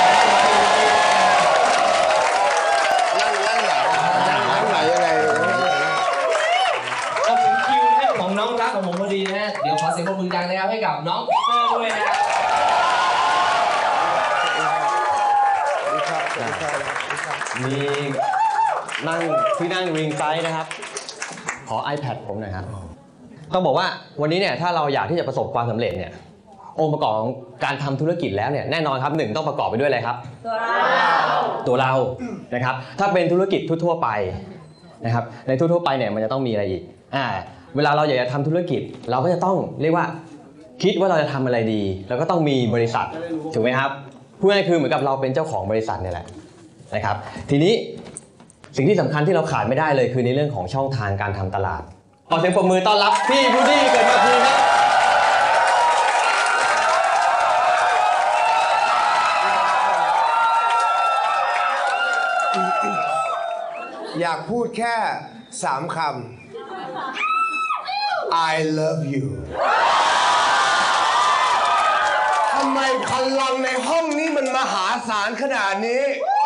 Speaker 2: นั่งนั่งไหนนั่งไหนยังไง
Speaker 7: ก็ถึงคิวนะของน้องรักของผมพอดีนะฮะ เดี๋ยวขอเสียงปรบมือดังนะครับให้กับน้องปีเตอร์ด้วยนะ
Speaker 3: มีนั่งที่นั่งริงไซด์นะครับ ขอ iPad ผมหน่อยครับต้องบอกว่าวันนี้เนี่ยถ้าเราอยากที่จะประสบความสำเร็จเนี่ยองค์ประกอบของการทำธุรกิจแล้วเนี่ยแน่นอนครับหนึ่งต้องประกอบไปด้วยอะไรครับตัวเราตัวเรานะครับถ้าเป็นธุรกิจทั่วๆไปนะครับในทั่วๆไปเนี่ยมันจะต้องมีอะไรอีกอ่าเวลาเราอยากจะทำธุรกิจเราก็จะต้องเรียกว่าคิดว่าเราจะทำอะไรดีแล้วก็ต้องมีบริษัทถูกไหมครับพูดง่ายๆคือเหมือนกับเราเป็นเจ้าของบริษัทเนี่ยแหละนะครับทีนี้สิ่งที่สำคัญที่เราขาดไม่ได้เลยคือในเรื่องของช่องทางการทำตลาดขอเสียงปรบมือต้อนรับพี่วูดดี้เกิดมาคูครับ
Speaker 2: อยากพูดแค่สามคำ I love you ทำไมพลังในห้องนี้มันมหาศาลขนาดนี้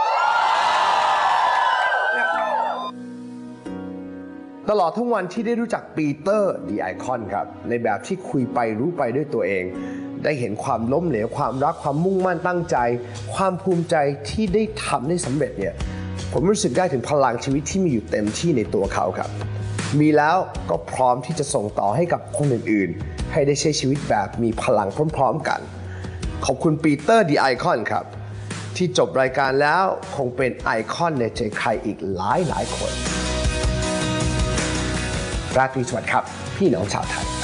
Speaker 2: ตลอดทั้งวันที่ได้รู้จักปีเตอร์ดีไอคอนครับในแบบที่คุยไปรู้ไปด้วยตัวเองได้เห็นความล้มเหลวความรักความมุ่งมั่นตั้งใจความภูมิใจที่ได้ทำได้สำเร็จเนี่ยผมรู้สึกได้ถึงพลังชีวิตที่มีอยู่เต็มที่ในตัวเขาครับมีแล้วก็พร้อมที่จะส่งต่อให้กับคนอื่นๆให้ได้ใช้ชีวิตแบบมีพลังพร้อมๆกันขอบคุณปีเตอร์ดีไอคอนครับที่จบรายการแล้วคงเป็นไอคอนในใจใครอีกหลายหลายคนราตรีสวัสดิ์ครับพี่น้องชาวไทย